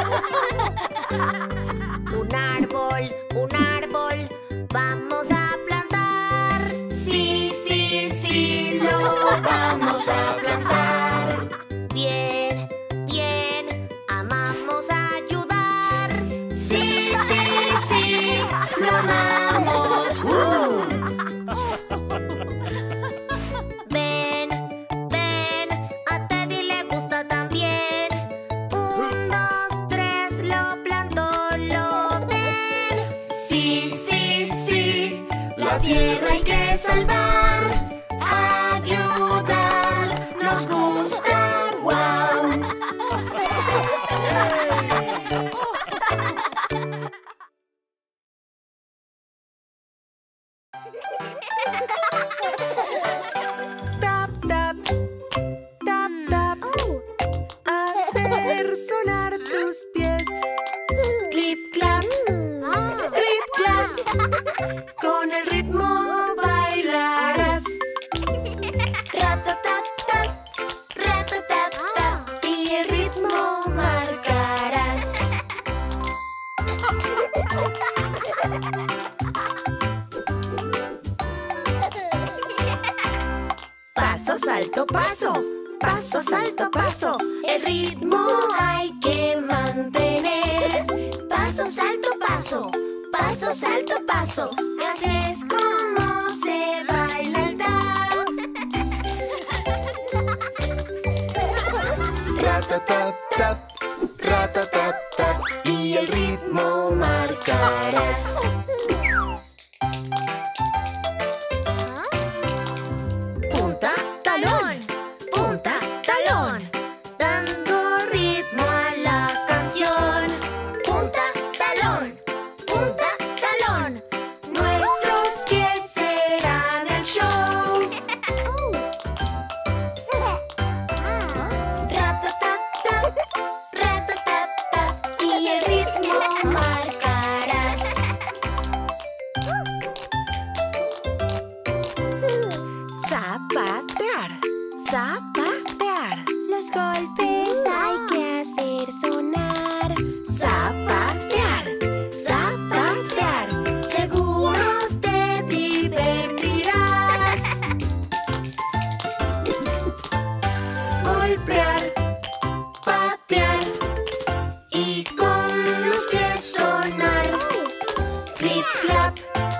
Un árbol, vamos a plantar. Sí, sí, sí, lo vamos a plantar. Bien, bien, amamos ayudar. Sí, sí, sí, lo amamos. Ven, ven, a Teddy le gusta también. 1, 2, 3, lo plantó, lo ven. Sí, sí, sí, la tierra hay que salvar. Ayudar, nos gusta, wow. Tap, tap, tap, tap. Hacer sonar tus pies. Clip, clap, clip, clap. Con el ritmo bailarás. Ratatat, ratatat, y el ritmo marcarás. Paso, salto, paso. Paso, salto, paso. El ritmo hay que mantener. Paso, salto, paso. Paso, salto, paso. Así es como se baila el tap. Ratatatap, ratatatap, y el ritmo marcarás. Punta, talón, dando ritmo a la canción. Punta, talón, Nuestros pies serán el show. Ratatatap, ratatatap, y el ritmo marcarás. Zapatear, zapatear. Los golpes hay que hacer sonar. zapatear, zapatear. Seguro te divertirás. Golpear, patear y con los pies sonar. Clip, clap,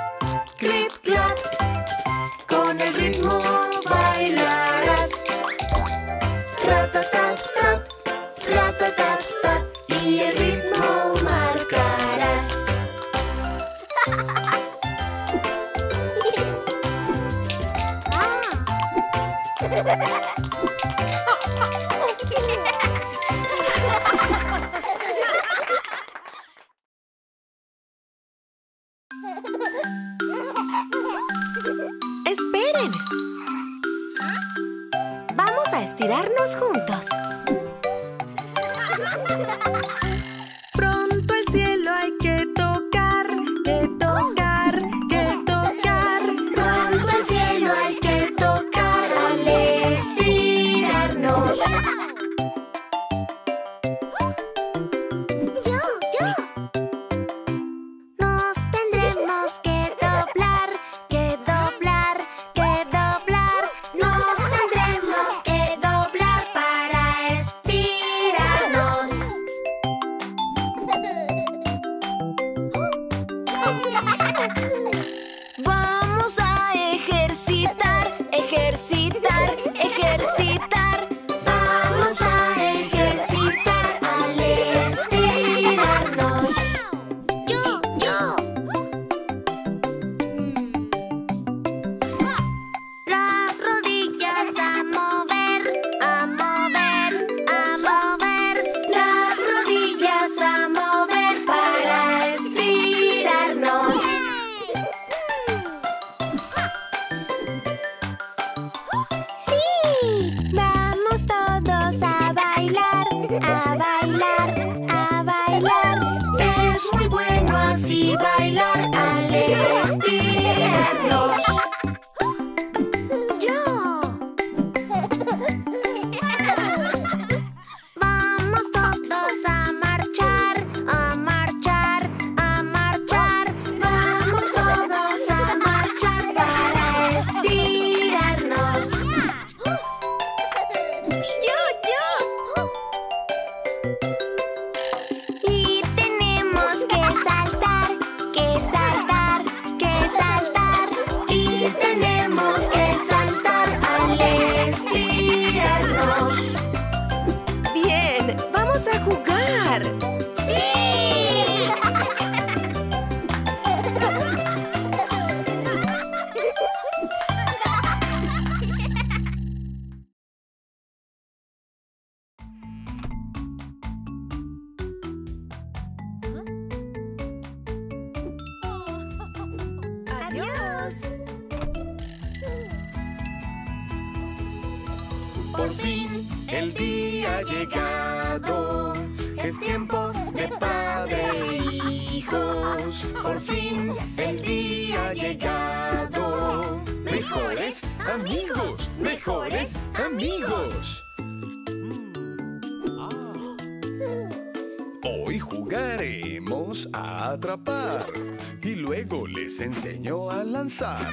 con el ritmo bailarás. Ratatatap, ratatatap, y el ritmo marcarás. Esperen. Vamos a estirarnos juntos. Pronto el cielo hay que tocar, que tocar, que tocar. Pronto el cielo hay que tocar al estirarnos. Nos tendremos que doblar, que doblar, que doblar. Nos tendremos que doblar para estirarnos. Por fin el día ha llegado. Es tiempo de padre e hijos. Por fin el día ha llegado. Mejores amigos, mejores amigos. Hoy jugaremos a atrapar y luego les enseño a lanzar.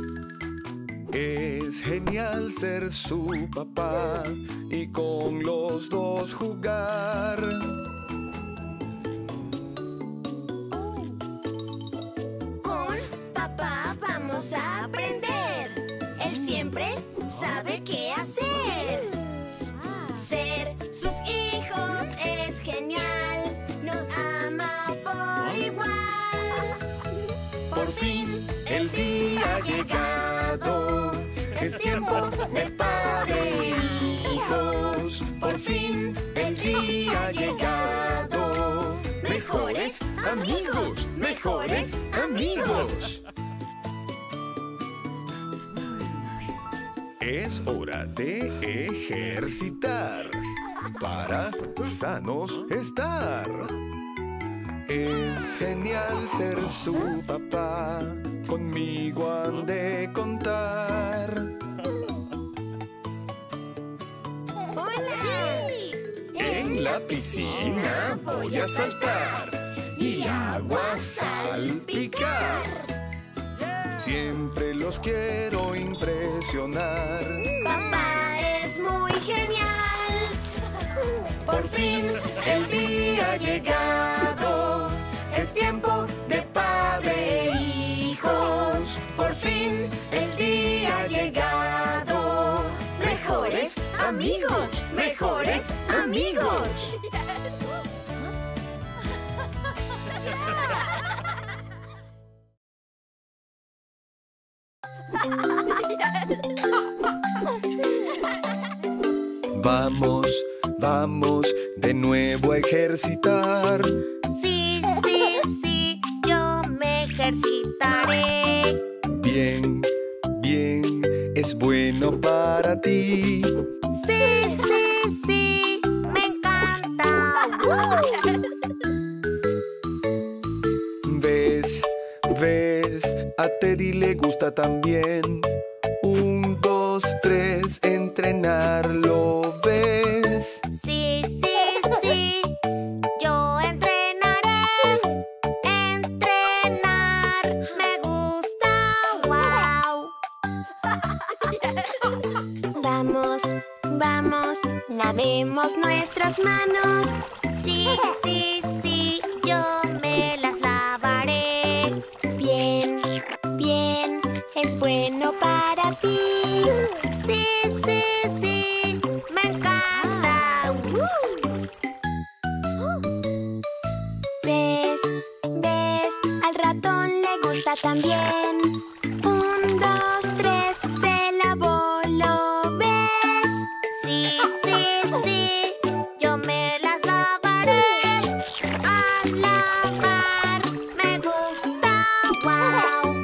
Es genial ser su papá y con los dos jugar. Con papá vamos a aprender. Él siempre sabe qué hacer. Ser sus hijos es genial. Nos ama por igual. Por fin el día ha llegado. Es tiempo de padre e hijos. Por fin el día ha llegado. Mejores amigos, mejores amigos. Es hora de ejercitar para sanos estar. Es genial ser su papá, conmigo han de contar. ¡Hola! En la piscina voy a saltar y agua salpicar. Siempre los quiero impresionar. Papá es muy genial. Por fin el día ha llegado. Es tiempo de padre e hijos. Por fin el día ha llegado. Mejores amigos, mejores amigos. Vamos, vamos de nuevo a ejercitar. Sí, sí, sí, yo me ejercitaré. Bien, bien, es bueno para ti. Sí, sí, sí, me encanta. ¿Ves? ¿Ves? A Teddy le gusta también. 1, 2, 3, entrenarlo, ¿ves? Sí, sí, sí, yo entrenaré. Entrenar me gusta, wow. Vamos, vamos, lavemos nuestras manos. Sí, sí, sí, yo me las lavaré. Bien, bien, es bueno para ti. Sí, sí, sí, me encanta. ¿Ves? ¿Ves? Al ratón le gusta también. 1, 2, 3, se lavó, ¿lo ves? Sí, sí, sí, yo me las lavaré. Al lavar me gusta, wow.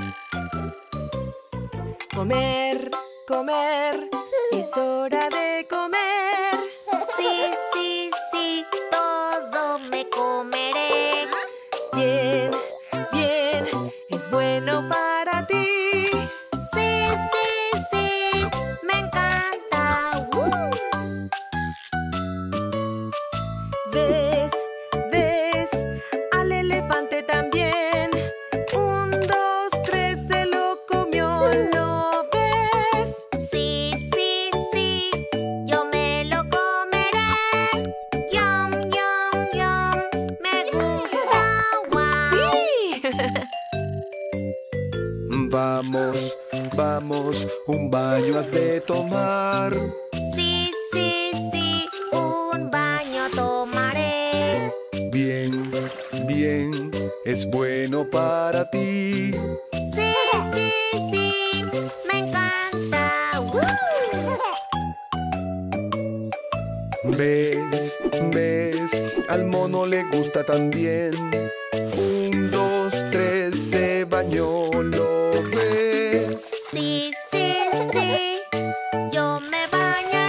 Comer, comer, es hora de comer. Sí, sí, sí, todo me comeré. Bien, bien, es bueno para ti. Sí, sí, sí, me encanta. ¿Ves? ¿Ves? Al elefante también. 1, 2, 3, se lo comió, ¿lo ves? Sí, sí, sí, yo me lo comeré. Yum, yum, yum, me gusta, wow. ¡Sí! Vamos, vamos, un baño has de tomar. Sí, sí, sí, un baño tomaré. Bien, bien, es bueno para ti. Sí, sí, sí, me encanta. ¿Ves? ¿Ves? Al mono le gusta también. 1, 2, 3, se bañó, ¿lo ves? Sí, sí, sí, yo me bañaré.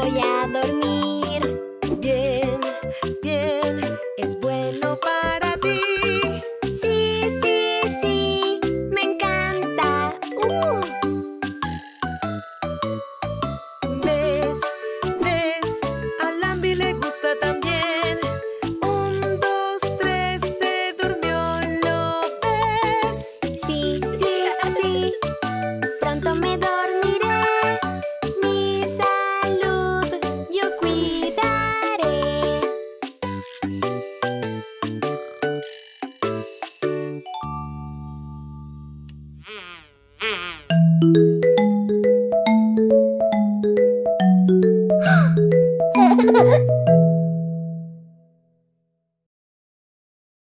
voy a dormir.